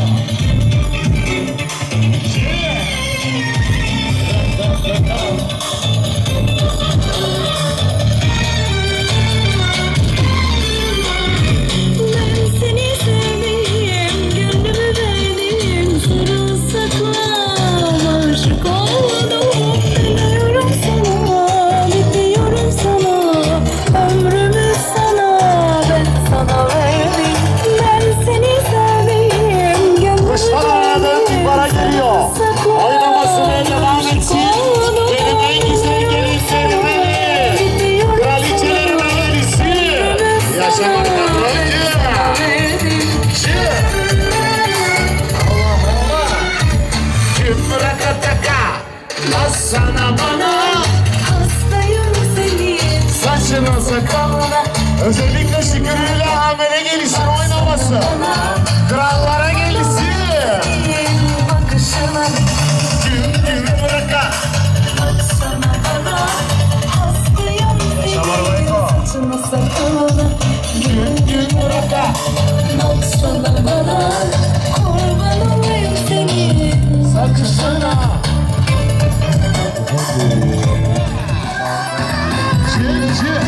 Ben seni sevdim, gönlümü verdim, sırrı saklam, aşık oldum. Dönüyorum sana, bitiyorum sana, ömrümü sana, ben sana verdim. Ben seni sevdim, gönlümü Kışlalardan para geliyor. Oynamasına devam etsin. Benim en güzel gelinlerim beni. Kraliçelerime gerisi. Yaşamak kadroydu. Kümrakataka. Bas sana bana. hastayım senin Saçına sakalına. Özellikle Şükür'üyle Amel'e gelişsin oynaması. Krallara gelişsin. bakışına. Güm bıraka. Baksana bana, hastayım senin saçına sakalına. Güm bıraka. Baksana bana, kurban olayım senin Saçına. Çık.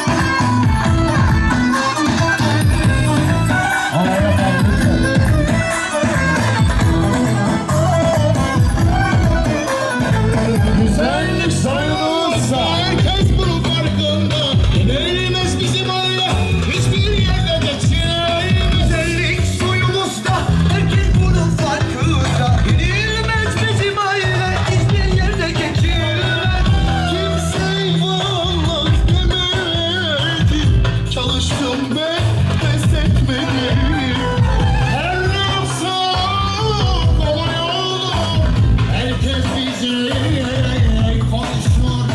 Güzellik sayılırsa herkes bunun farkında. Verilmez bizim aile hiçbir yerde geçir. Güzellik soyumuzda herkes bunun farkında. Verilmez bizim aile hiçbir yerde geçirmez. Kimse vallahi demedi. Çalıştım ben pes etmedim. Her ne yapsam kolay oldu. Herkes bizi konuşur.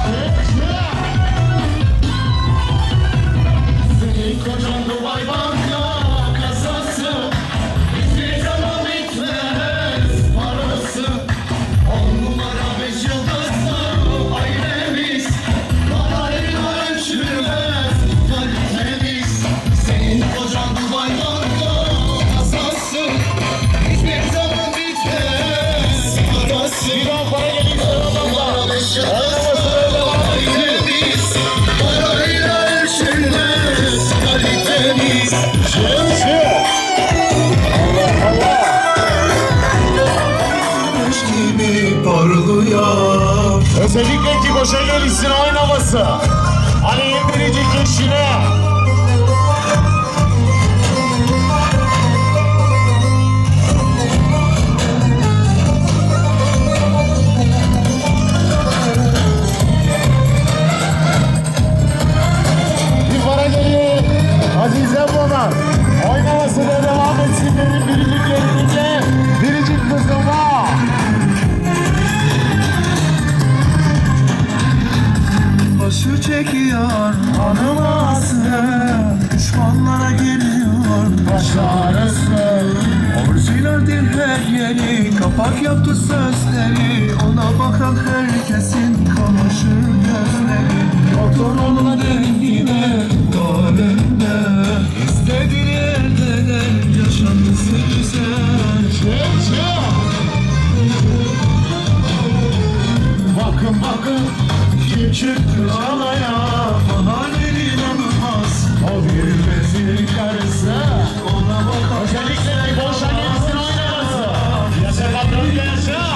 Senin kocan Dubai Banka kasası. Hiçbir zaman bitmez parası. 10 numara 5 yıldızlı ailemiz. Parayla ölçülmez kalitemiz. Senin kocan Dubai Banka kasası. Hiçbir zaman bitmez parası. Bir an para gelip sıralamda. Oynamasına devam ediniz. Parayla ölçülmez kalitemiz. Güneş gibi parlıyor. Özellikle ki boşa gelişsin oynaması. Ali'nin biricik eşine. Bir para geliyor. Azize Bonar. Oynaması da devam etsin benim biricik yerinde. Biricik kızıma. Başı çekiyor hanım hasret. Düşmanlara geliyor baş ağrısı. Orijinaldir her yeri. Kapak yaptı sözleri. Ona bakan herkesin kamaşır gözleri. Doktor olma dengine dalemde. İstediğin yerde de yaşantısı güzel. Bakın kim çıktı alaya. Mahallenin inanılmaz. O bir vezir karısı. Ona bak. Özellikle boşa gelsin oynaması. Yaşa kadın yaşa.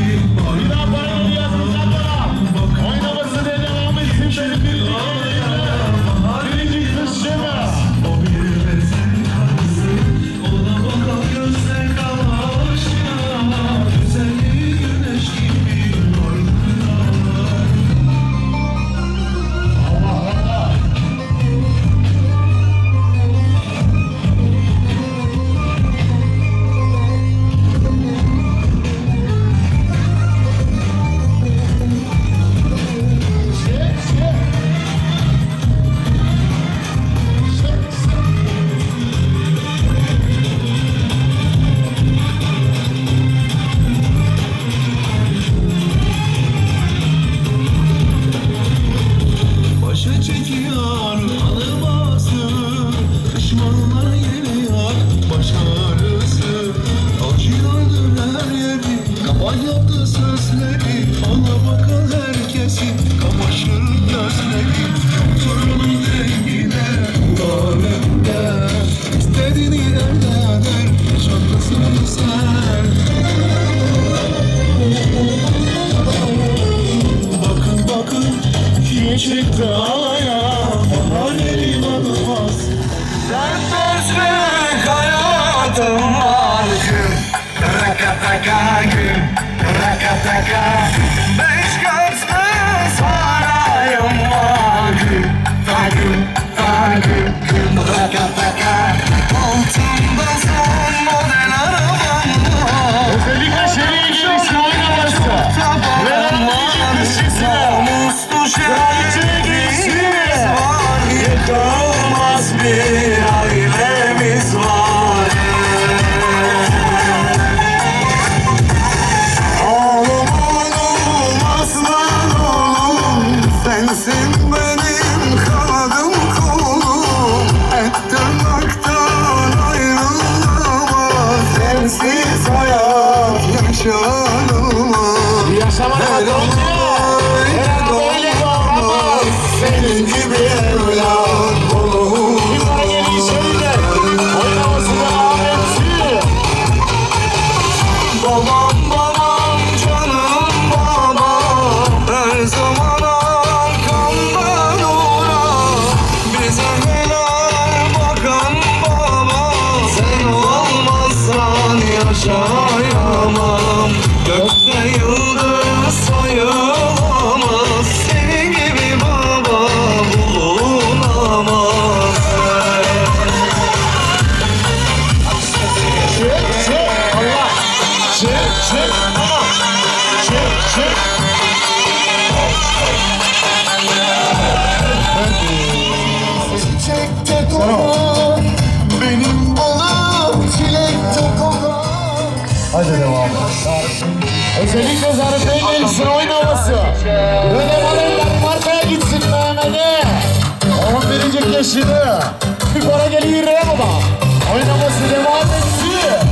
Bir daha para geliyor yazılacak bana. Oynaması da devam etsin. Benim bir taka gül, rakataka. Beş katlı sarayım var gül, gül, gül, gül, rakataka. Altında son model arabam var. Özellikle şehrin girişine oynaması. Vedat Bilgin dışısına. Namuslu şehirimiz var. Yıkılmaz bir ailemiz var. Oğlum oğlum aslan oğlum, sensin benim kanadım kolum. Et tırnaktan ayrılamaz, sensiz hayat yaşanılmaz. Yaşamak senin gibi evlat olur. bir para geliyor şehirde. Oynaması devam etsin. Babam babam canım babam, her zaman arkamdan uğrar. Bize helal bakan baba, sen olmazsan yaşayamam. Gökte yıldız sayılamaz, senin gibi baba bulunamaz. Allah. Çık. Tamam. Çık. Çiçekte kokar, benim balım çilekte kokar. Hadi devam. Özellikle Zarife'nin gelişine oynaması. Ödem alırlar markaya gitsin Mehmet'e. 11. yaşını. Bir para geliyor baba. Oynaması devam etsin.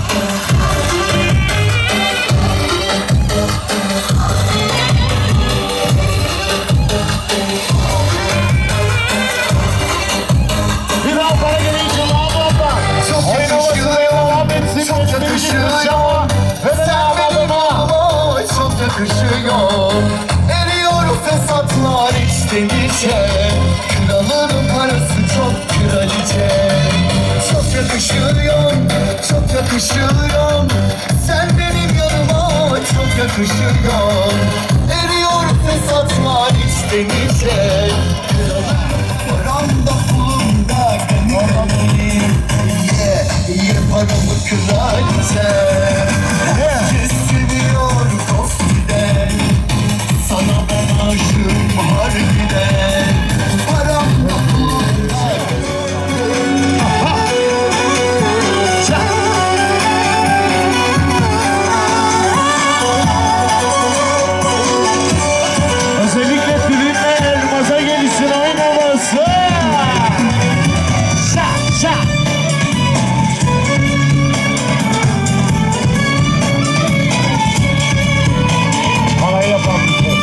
Bir daha para gelince abla. Oynaması devam etsin. Çok yakışıyor. Sen benim ama çok yakışıyor. Eriyor fesatlar içtenişe. Kralın parası çok kraliçe. Çok yakışıyor, çok yakışıyor. Sen benim yanıma çok yakışıyor. Eriyor fesatlar içtenişe. Paramda pulumda gönlüm. Ye paramı kraliçe. Herkes seviyor Toski'de. Sana ben aşığım harbiden. Paramda pulumda Özellikle filmle elmasa gelişsin oynaması. Şa. Parayı yapan bir şey.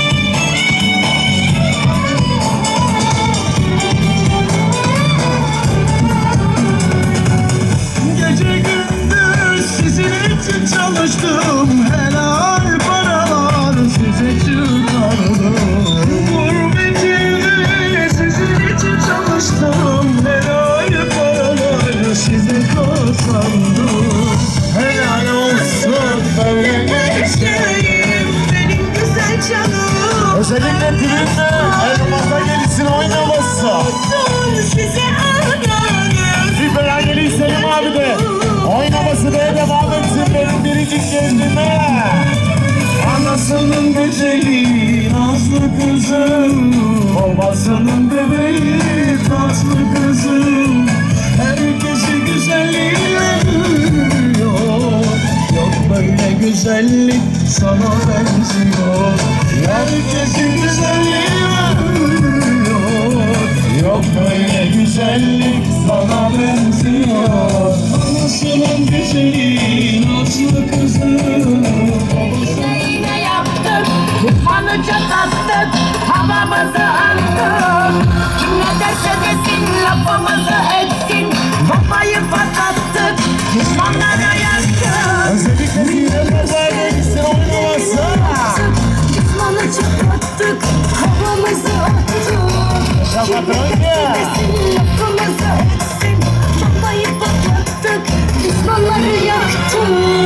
gece gündüz sizin için çalıştım. Helal paralar size çıkardım. Gurbetçide sizin için çalıştım. Helal paralar size kazandım. Helal olsun böyle geçeyim benim güzel canım. Özellikle filmle elmasa gelişsin oynaması. Size anladım. Bir bela geliş Selim abi de. Oynaması da devam etsin benim biricik kendime. Anasının güzeli nazlı kızım, babasının bebeği tatlı kızım. Herkesi güzelliğiyle görüyor. Yok böyle güzellik sana benziyor. Herkesi güzelliğiyle görüyor. Yok böyle güzellik sana benziyor. Anasının güzeli nazlı kızım. Yine yaptık, düşmanı çatattık, havamızı attık. Kim ne derse desin, lafımızı etsin, bombayı patlattık, düşmanlara yaktık. Özellikle filmle gelişsin oynaması. Düşmanı çatattık, havamızı attık. Şafak Kim ne Önce. derse desin, lafımızı etsin, bombayı patlattık, düşmanları yaktık.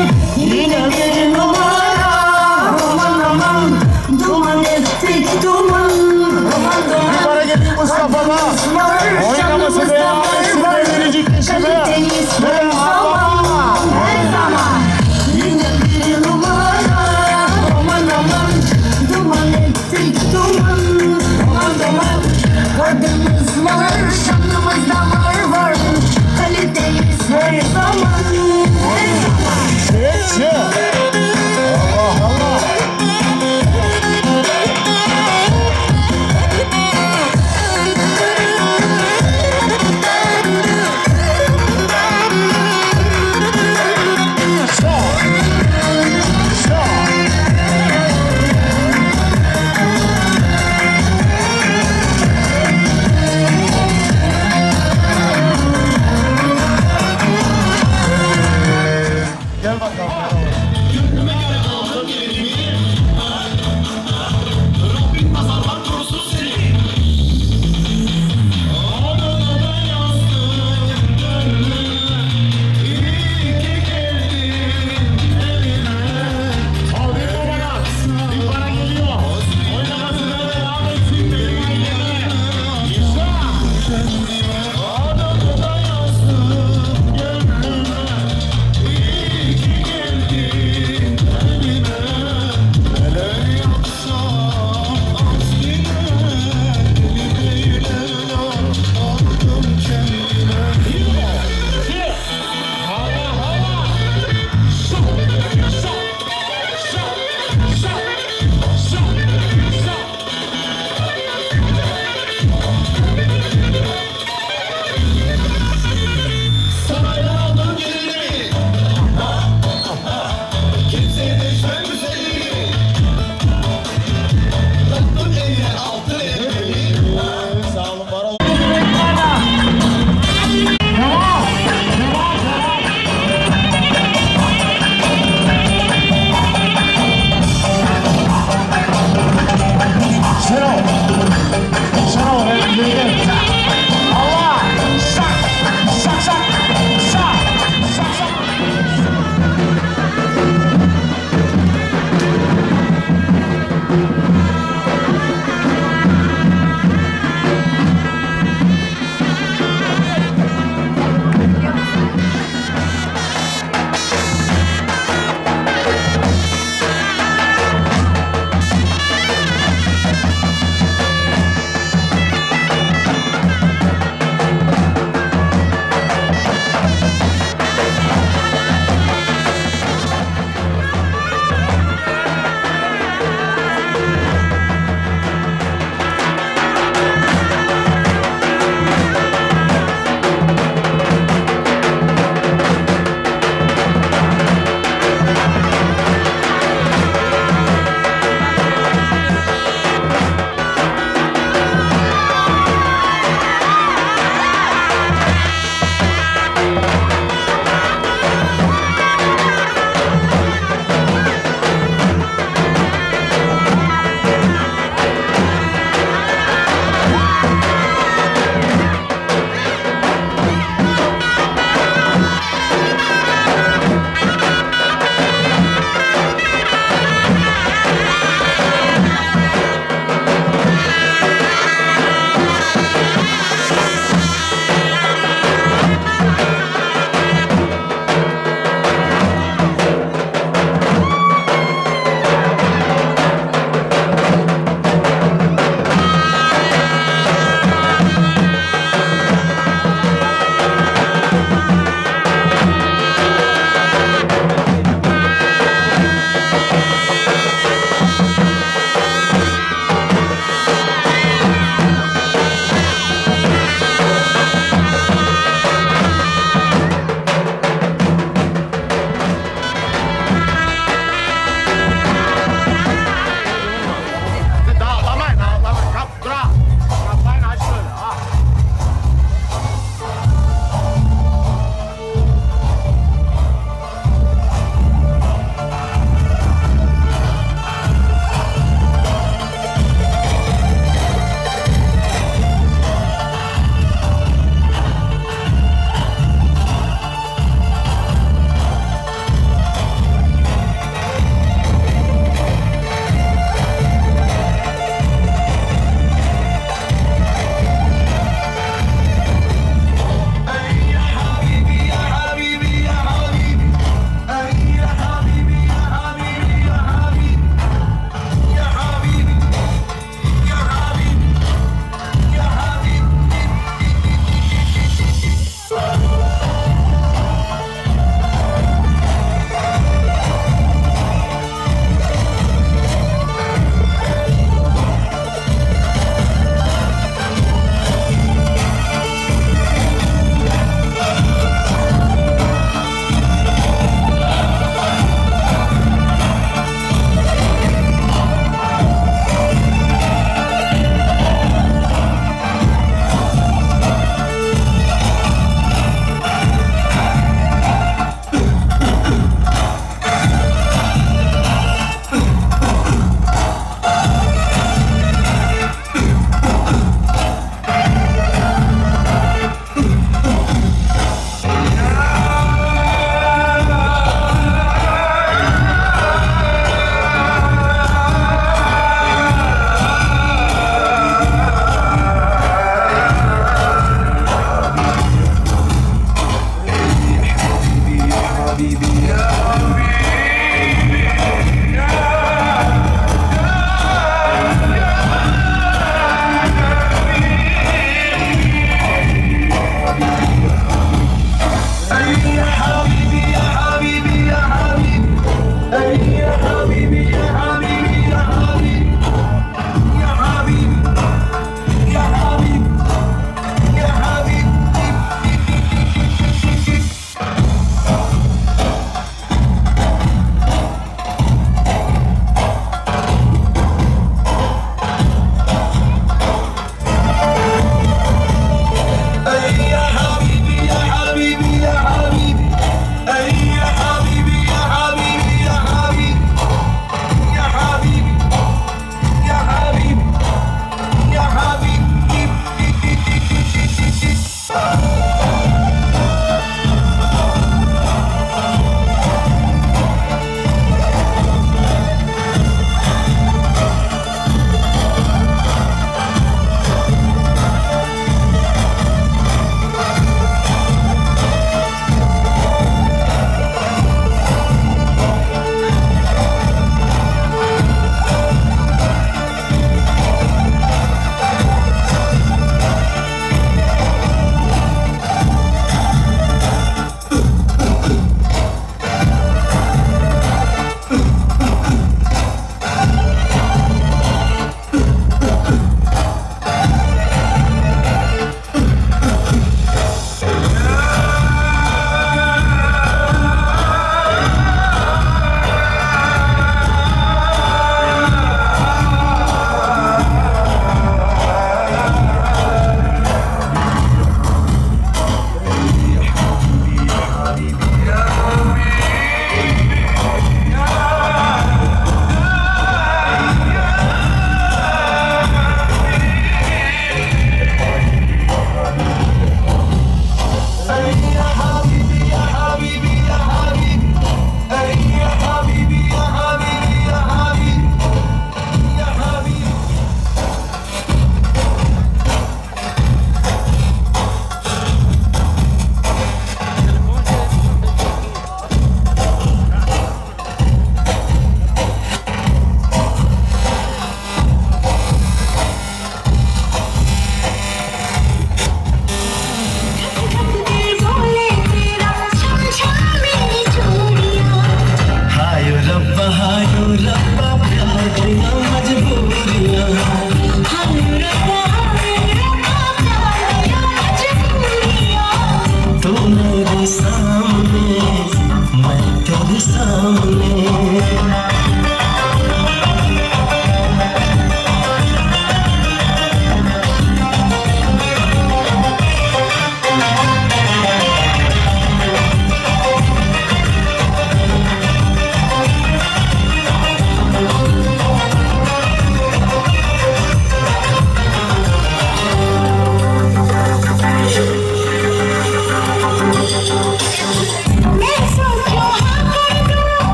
Yine bir numara. Aman aman duman ettik duman. Aman duman. Bir para getir Mustafa'ma. Oynaması devam etsin ve biricik eşime. Ve Allah'a. Her zaman. Yine bir numara. Aman aman duman ettik duman. Aman duman. Adımız var, şanımız da var. Kaliteyiz her zaman. Her zaman. Peki. Allah Allah.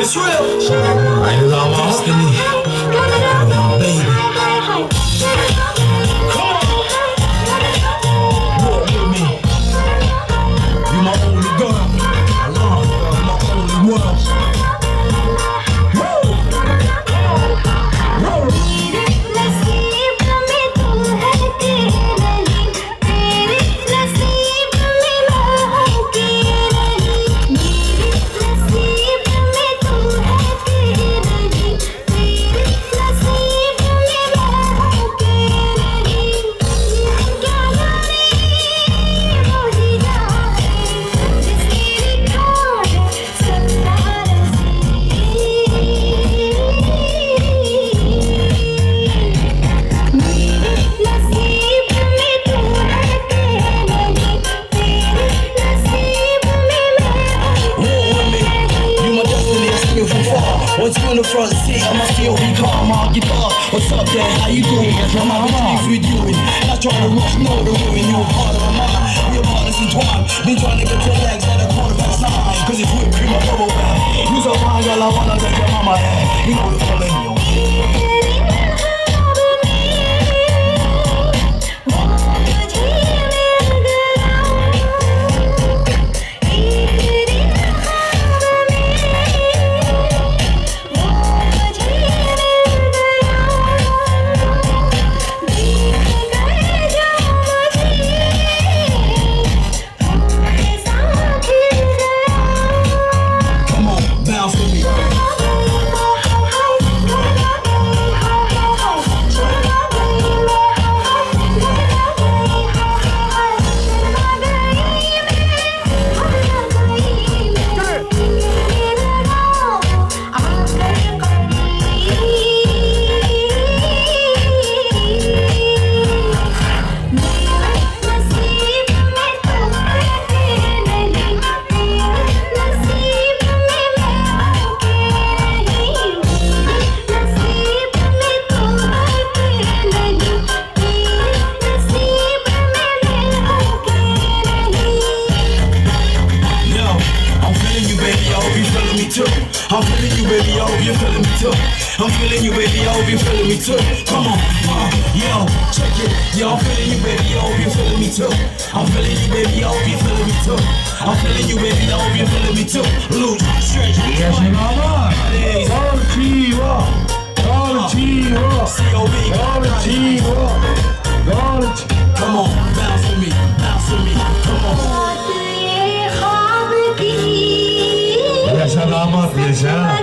it's real. Aynı zamanda Destiny. Baby. Come on. Walk with me. You my only girl. I love you, my only world. Once you in the front seat, I must still be calm, I'll get up. What's up, Dad? How you doing? I'm out with with you and not trying to rush, no, to ruin you. A part of my mind, we are partners entwined. Been trying to get your legs at a quarter past 9. Cause it's whipped cream, my bubble bath. You so fine, girl, I wanna get your mama had. You know the feeling, yo. I'm feeling you, baby, I hope you're feeling me too. I'm feeling you, baby, I hope you're feeling me too. Come on, yo, check it. Yo, I'm feeling you, baby, I hope you're feeling me too. I'm feeling you, baby, I hope you're feeling me too. I'm feeling you, baby, I hope you're feeling me too. Loose, stretch, come on, bounce with me, come on. Yaşa damat yaşa.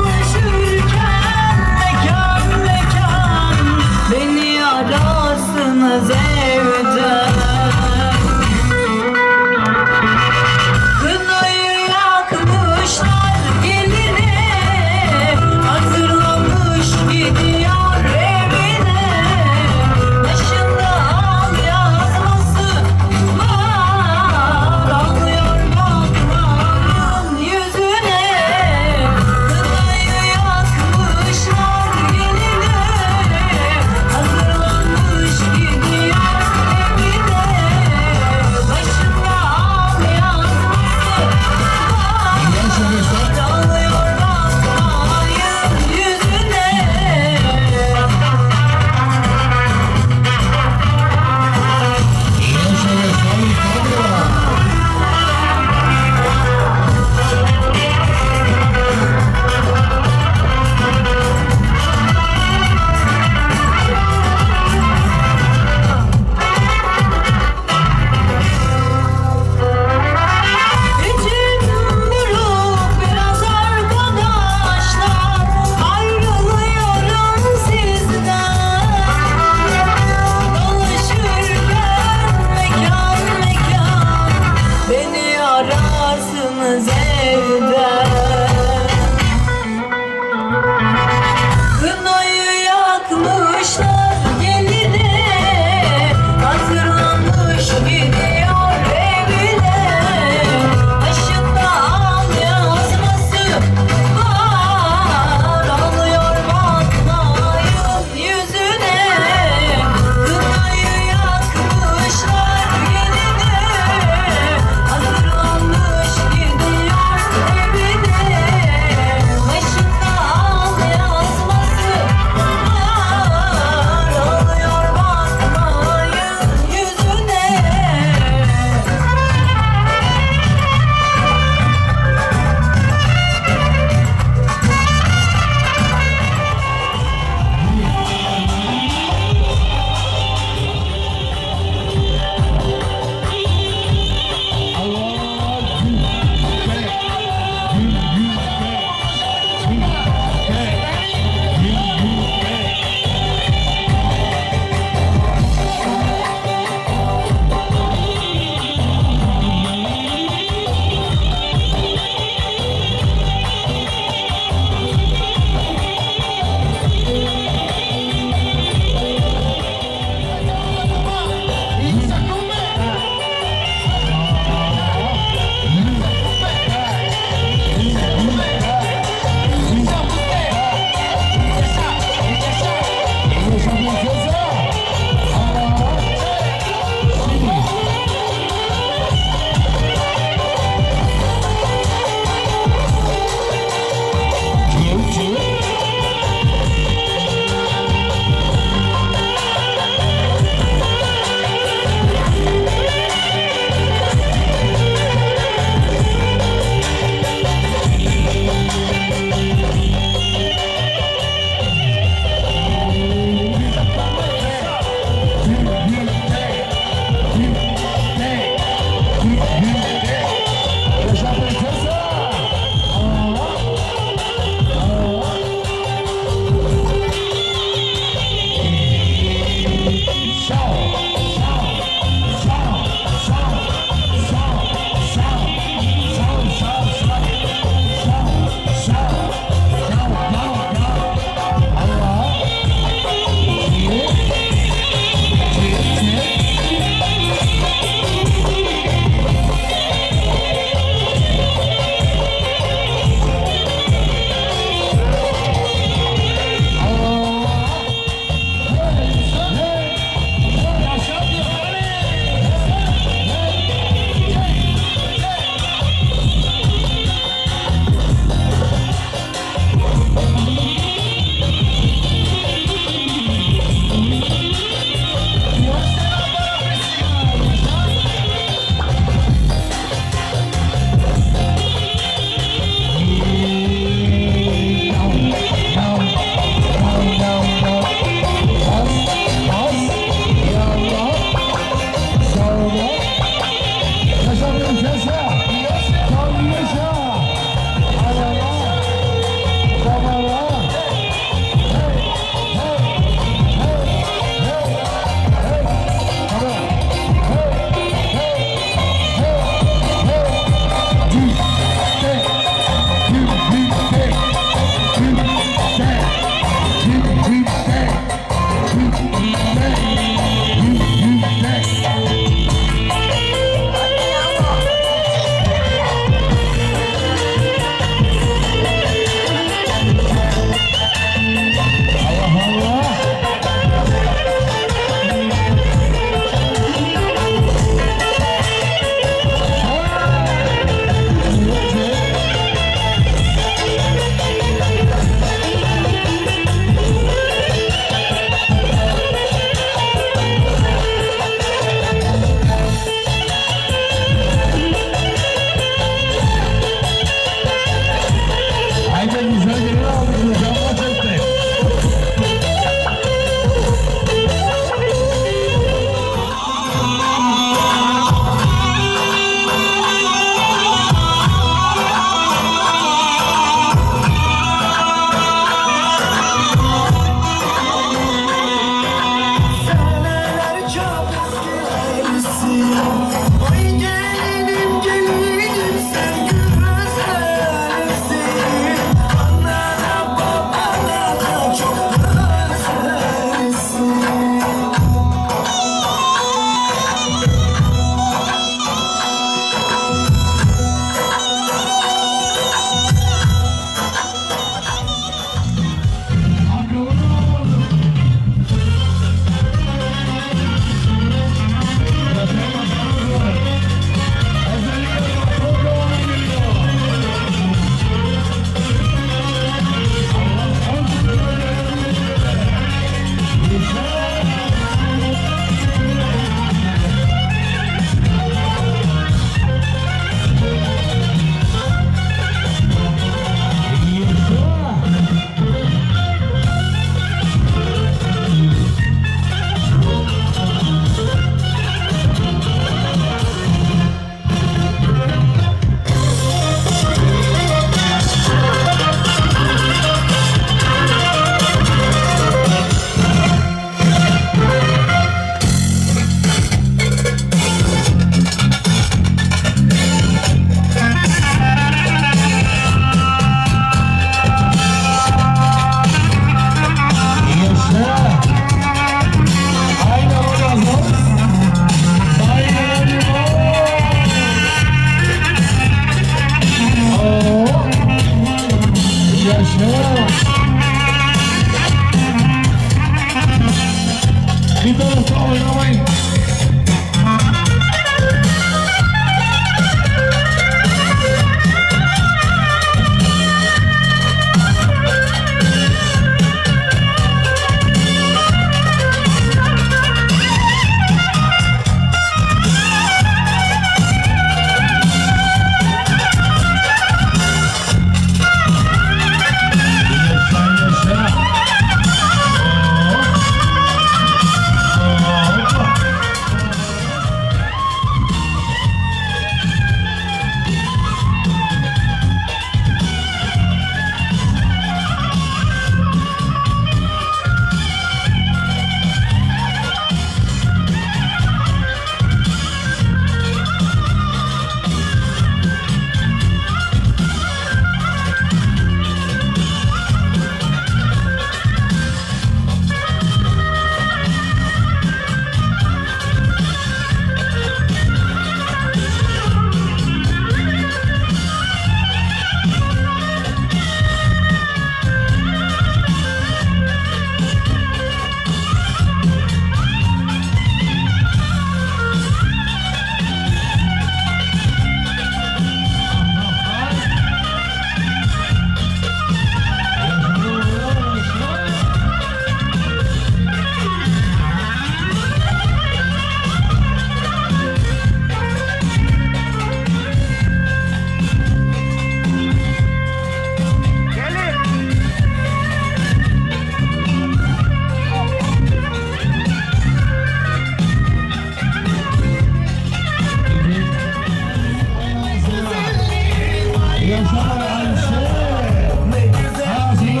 Yaşar Ayşe. Ne güzel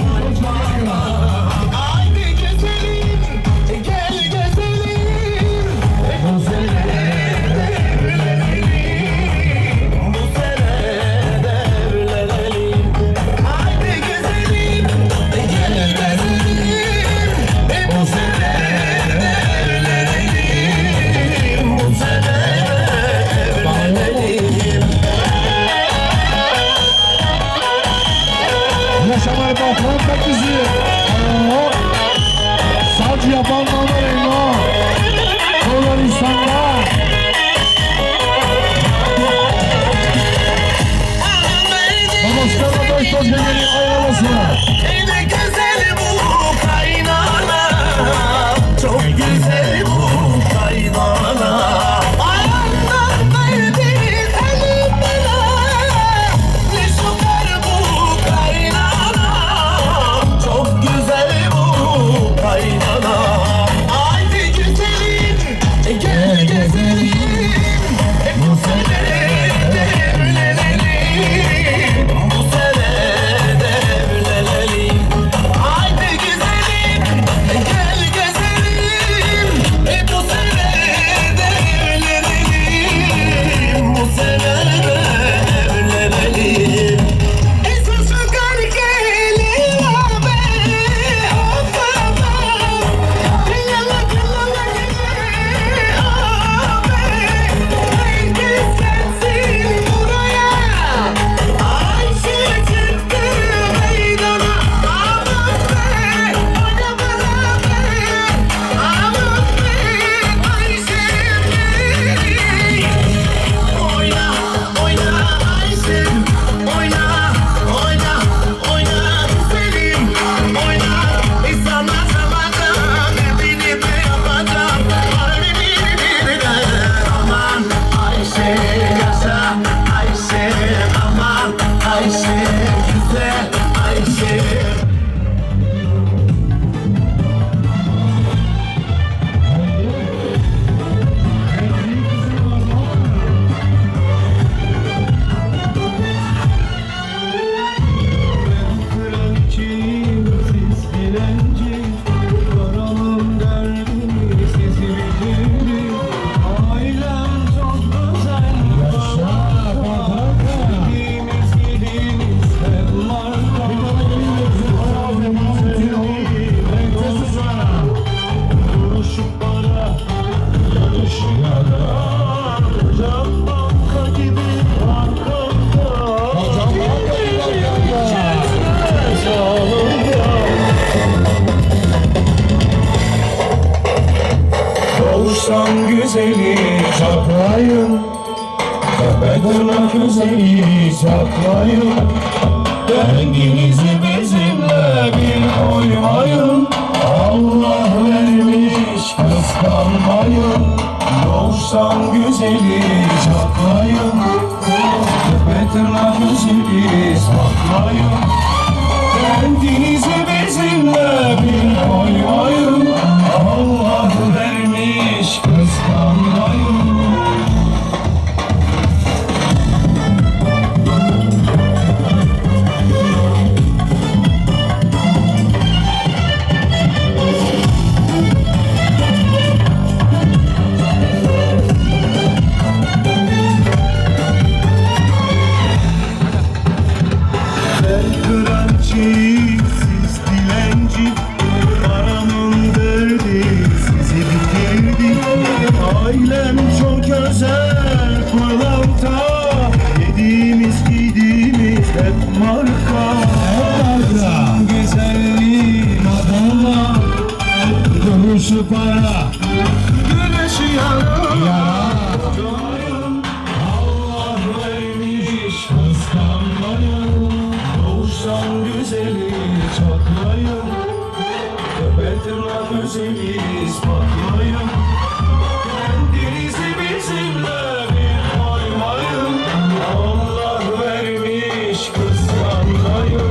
haydi gezelim, gel gezelim. Bu sene evlenelim, bu sene evlenelim. Haydi gezelim, gel gezelim. Bu sene evlenelim, bu sene evlenelim. Yaşamar baklan da bizi. Saç yapan namarayım o. Kolonistan'da. Babasına da beş toz geliyor ayrılmasına. Ne güzel bu kaynana, çok güzel bu kaynana. Ayağından verdi elim bana, ne şoker bu kaynana, çok güzel bu kaynana. Haydi güzelim, gel gezelim, bu sene evlenelim, bu sene evlenelim. Haydi güzelim, gel gezelim, bu sene evlenelim, bu sene evlenelim. Eso şoker geliyor be, hoppa hoppa, yalla yalla herkes gelsin buraya. Ayşe çıktı meydana, aman be, oyna beraber, aman be, Ayşem benim. Oyna, oyna Ayşem, oyna, oyna, oyna güzelim, oyna. Sana sabahtan hepini de yapacağım, bir de aman Ayşe yaşa, Ayşe aman, Ayşe güzel, Ayşe. Kraliçeyim siz dilenci, varalım derdimi sizi bitirin. Ailem çok güzel bana, gidiniz gidiniz hep marka. Duruşup bana yarışmada, can banka gibi arkamda. Doğuştan güzeli çatlayın, tepeden güzeli çatlayın. Denginizi bizimle bir koymayın, Allah vermiş kıskanmayın. Doğuştan güzeli çatlayın, tepeden güzeli çatlayın. Kendinizi bizimle bir koymayın, Allah vermiş kıskanmayın. Ben kraliçe, siz dilenci, paramın derdi sizi bitirdi. Ailem çok özel pırlanta, yediğimiz giydiğimiz hep marka. Kızın güzelliği madonna, duruşu para, güneşi yara. Allah vermiş kıskanmayın, doğuştan güzeli çatlayın, tepetine güzeli ispatlayın. Kendinizi bizimle bir koymayın, Allah vermiş kıskanmayın.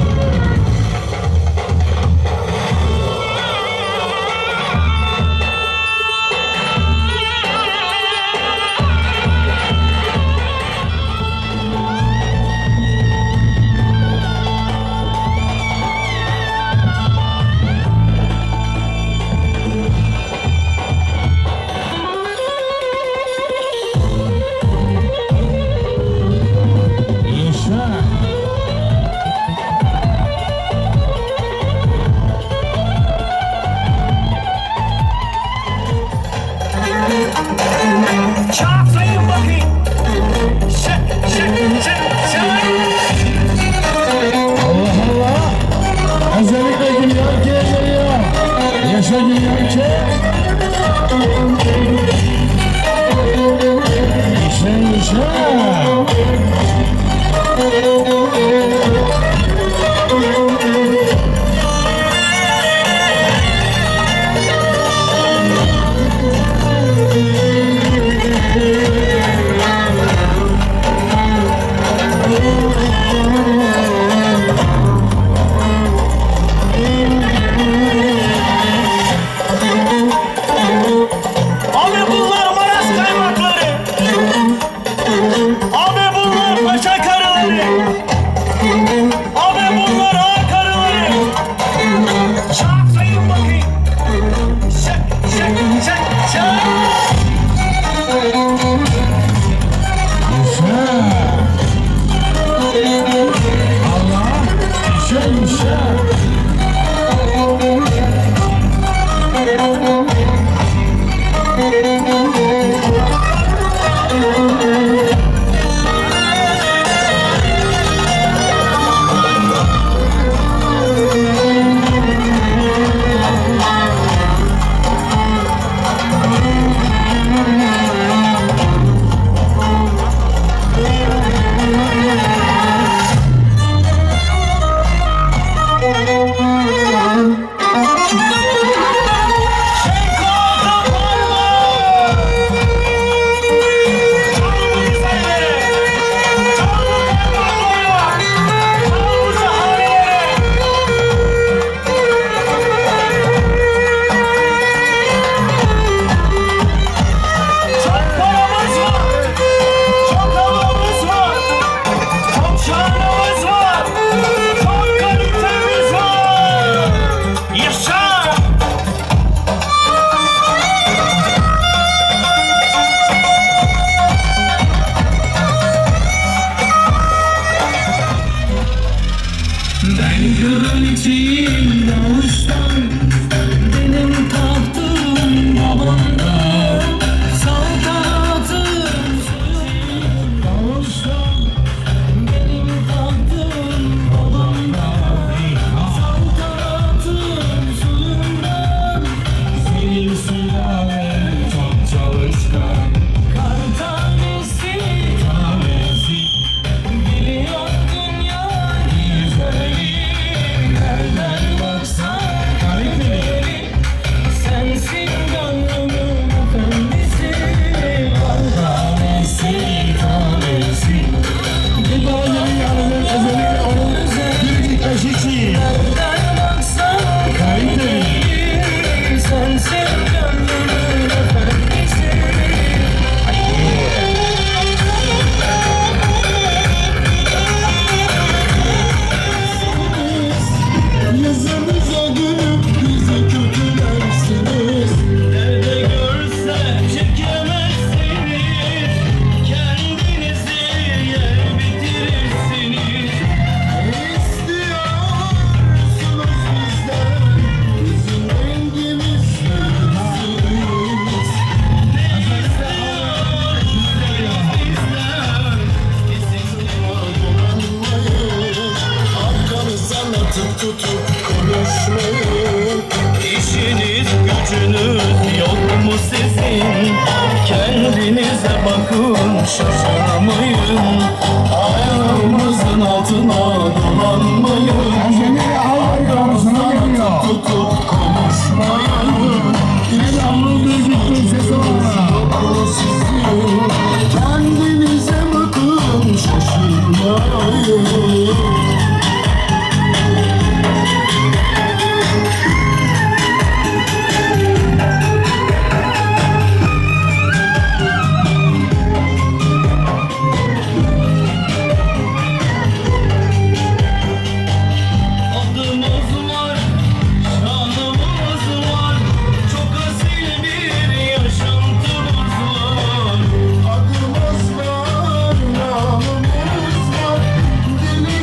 Adımız var, namımız var,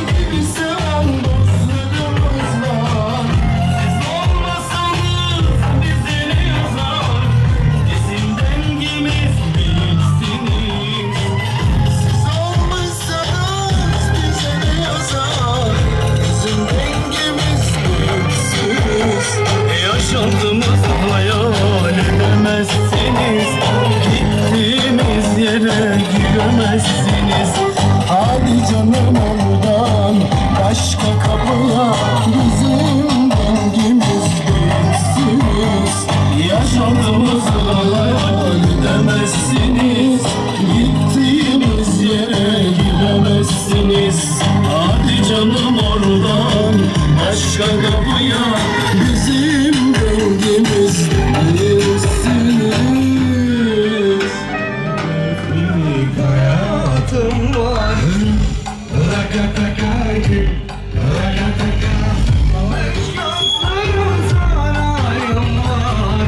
ayrılalım oradan. Başka kapıya bizim dengimiz değilsiniz. Minik hayatım var. Rakatakaki, rakataka. Meşnatlarım sarayım var.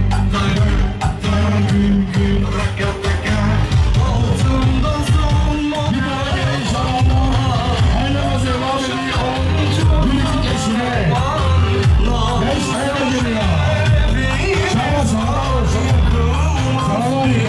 Gün gün rakataka. Altında sanma. Bir daha genç adamlar. Oynamaz devam ediyor. Müzik eşine. Beş tane geliyor. Sana sana sana. Sana var ya.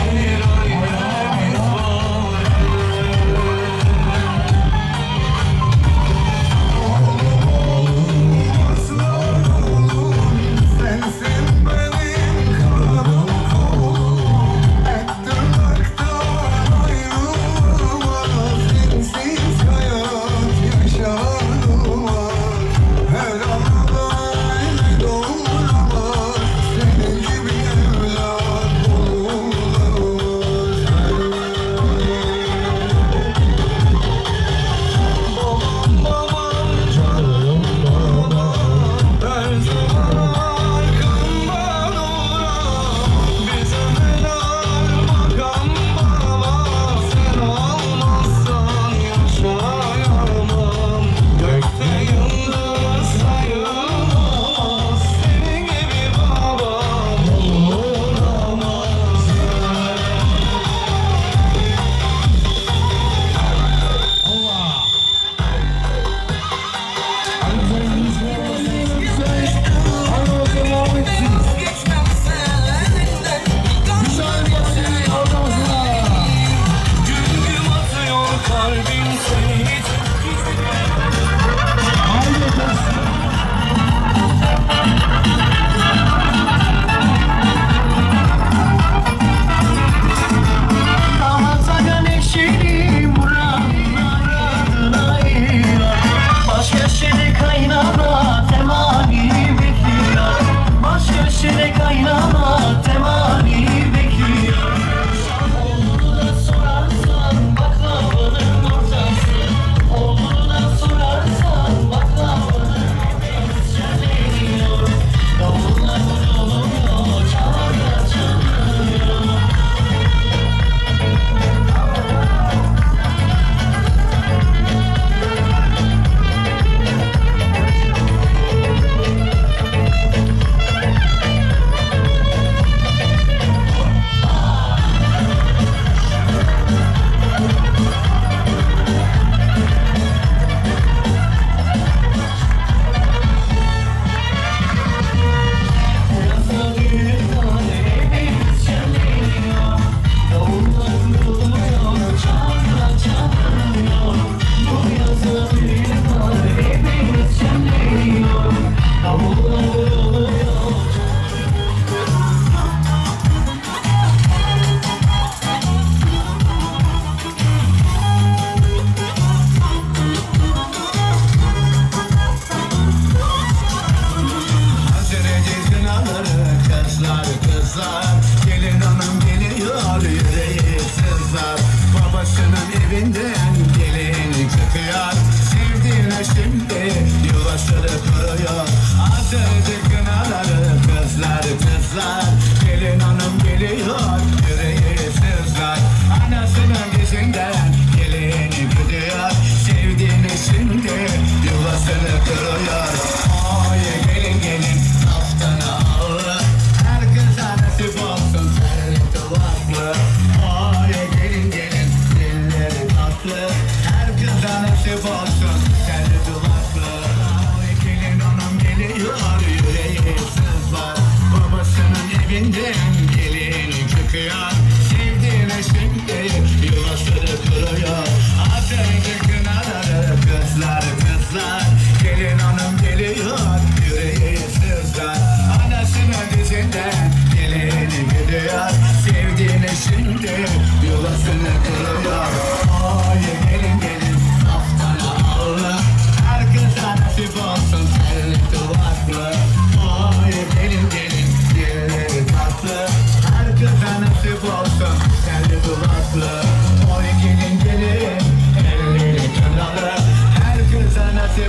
Herkese nasip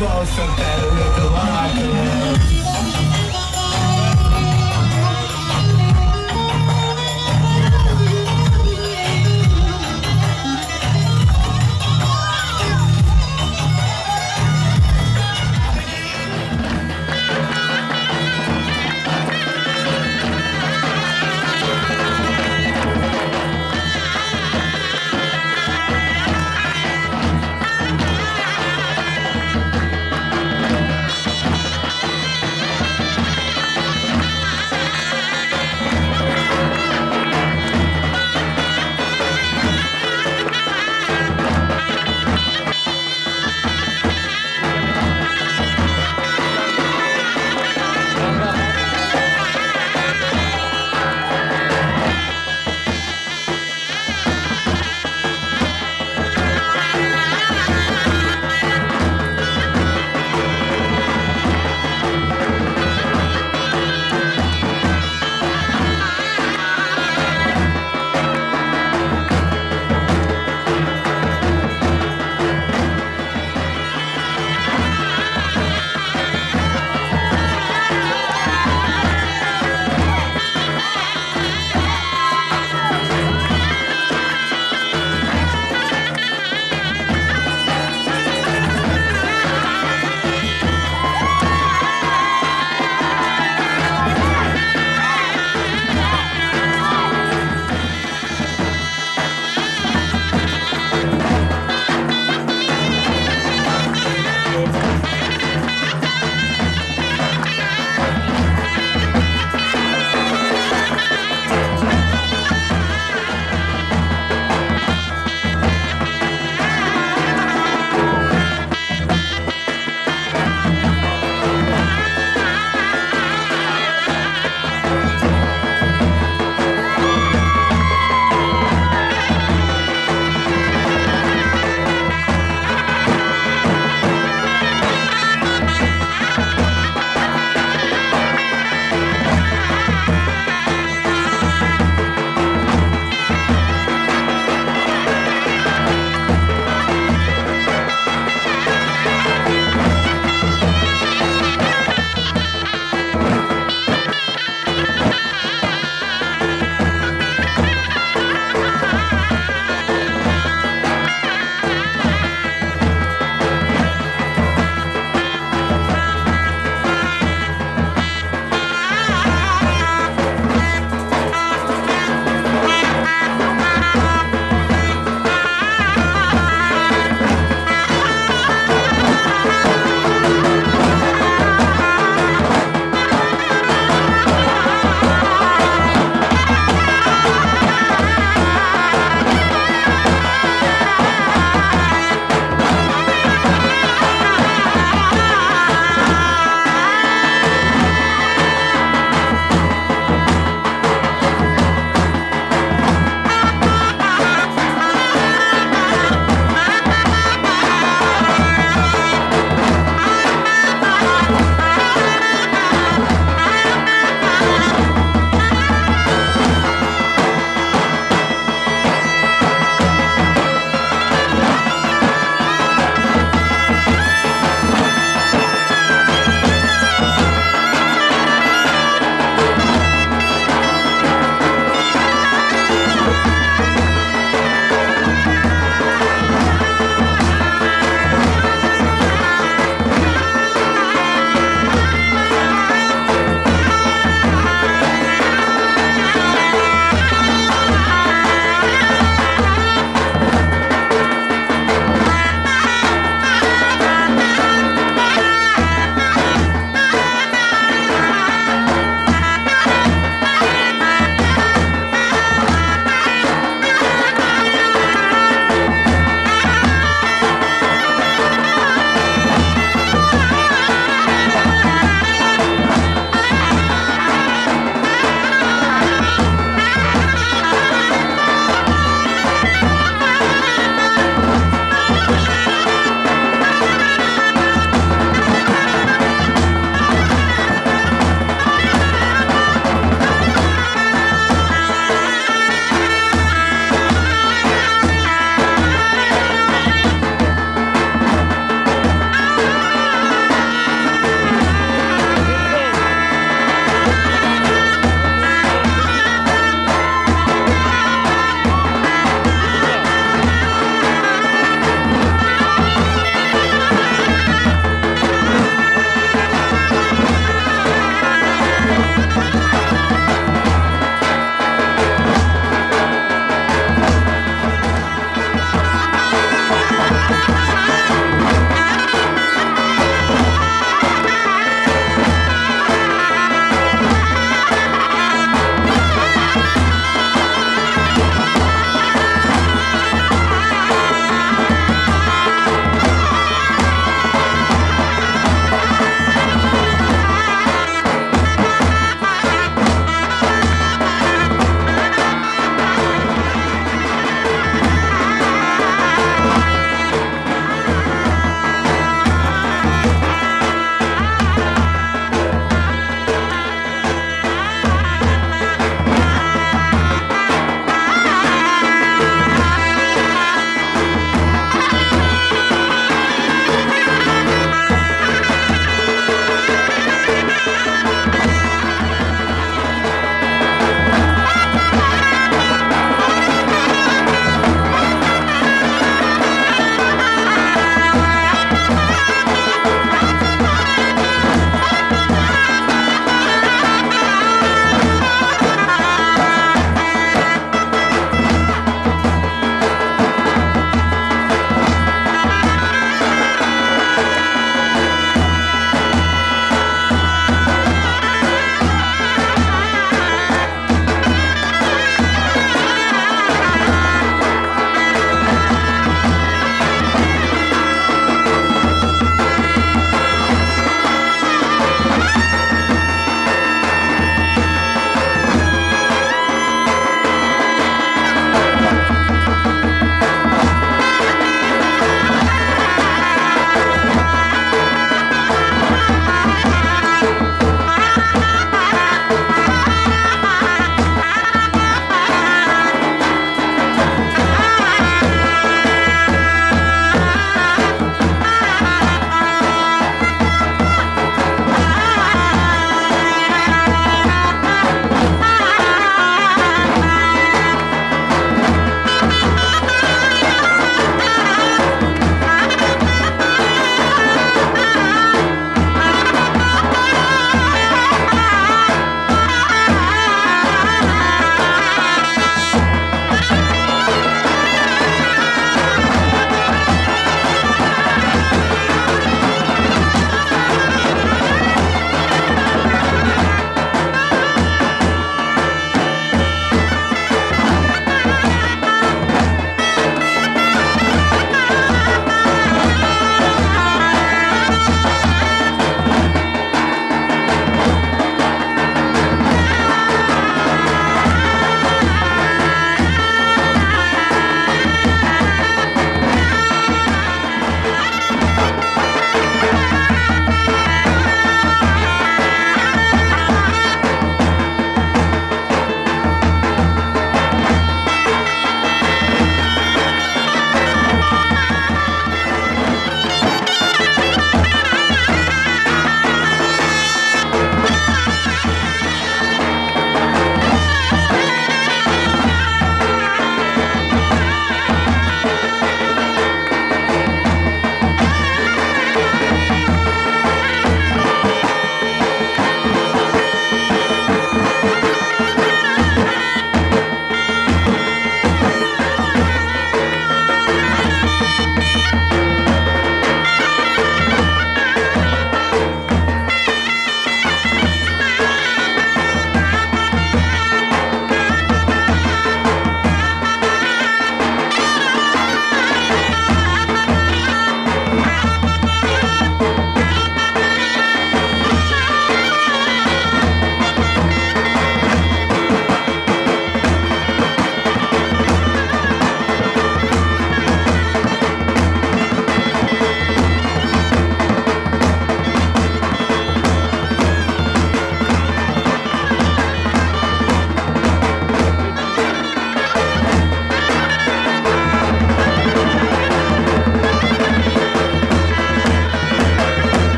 posso ter o teu lado.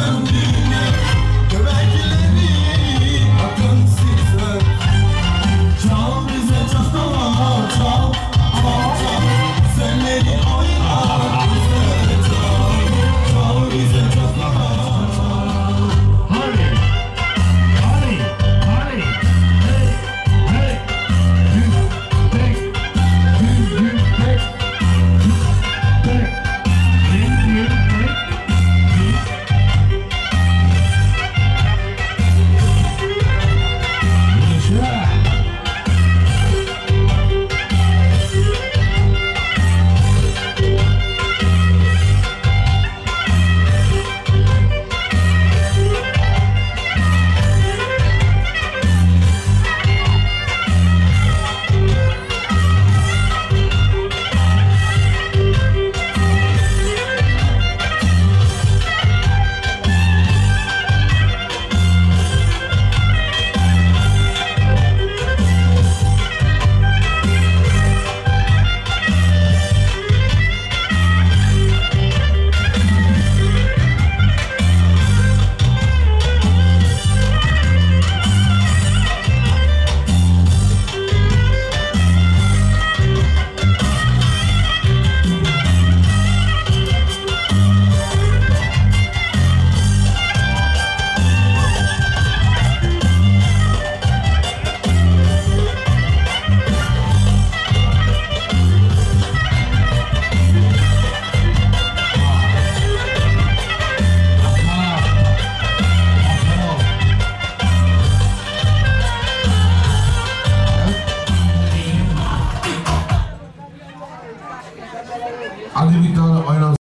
kendine göbekleri akın size. Çal bize çal, çal, çal, sen beni oyna bize çal, çal bize çal, çal. Hadi, hadi, hadi. Hey, hey. Tek, tek, tek, tek. Hadi bir tane oyna.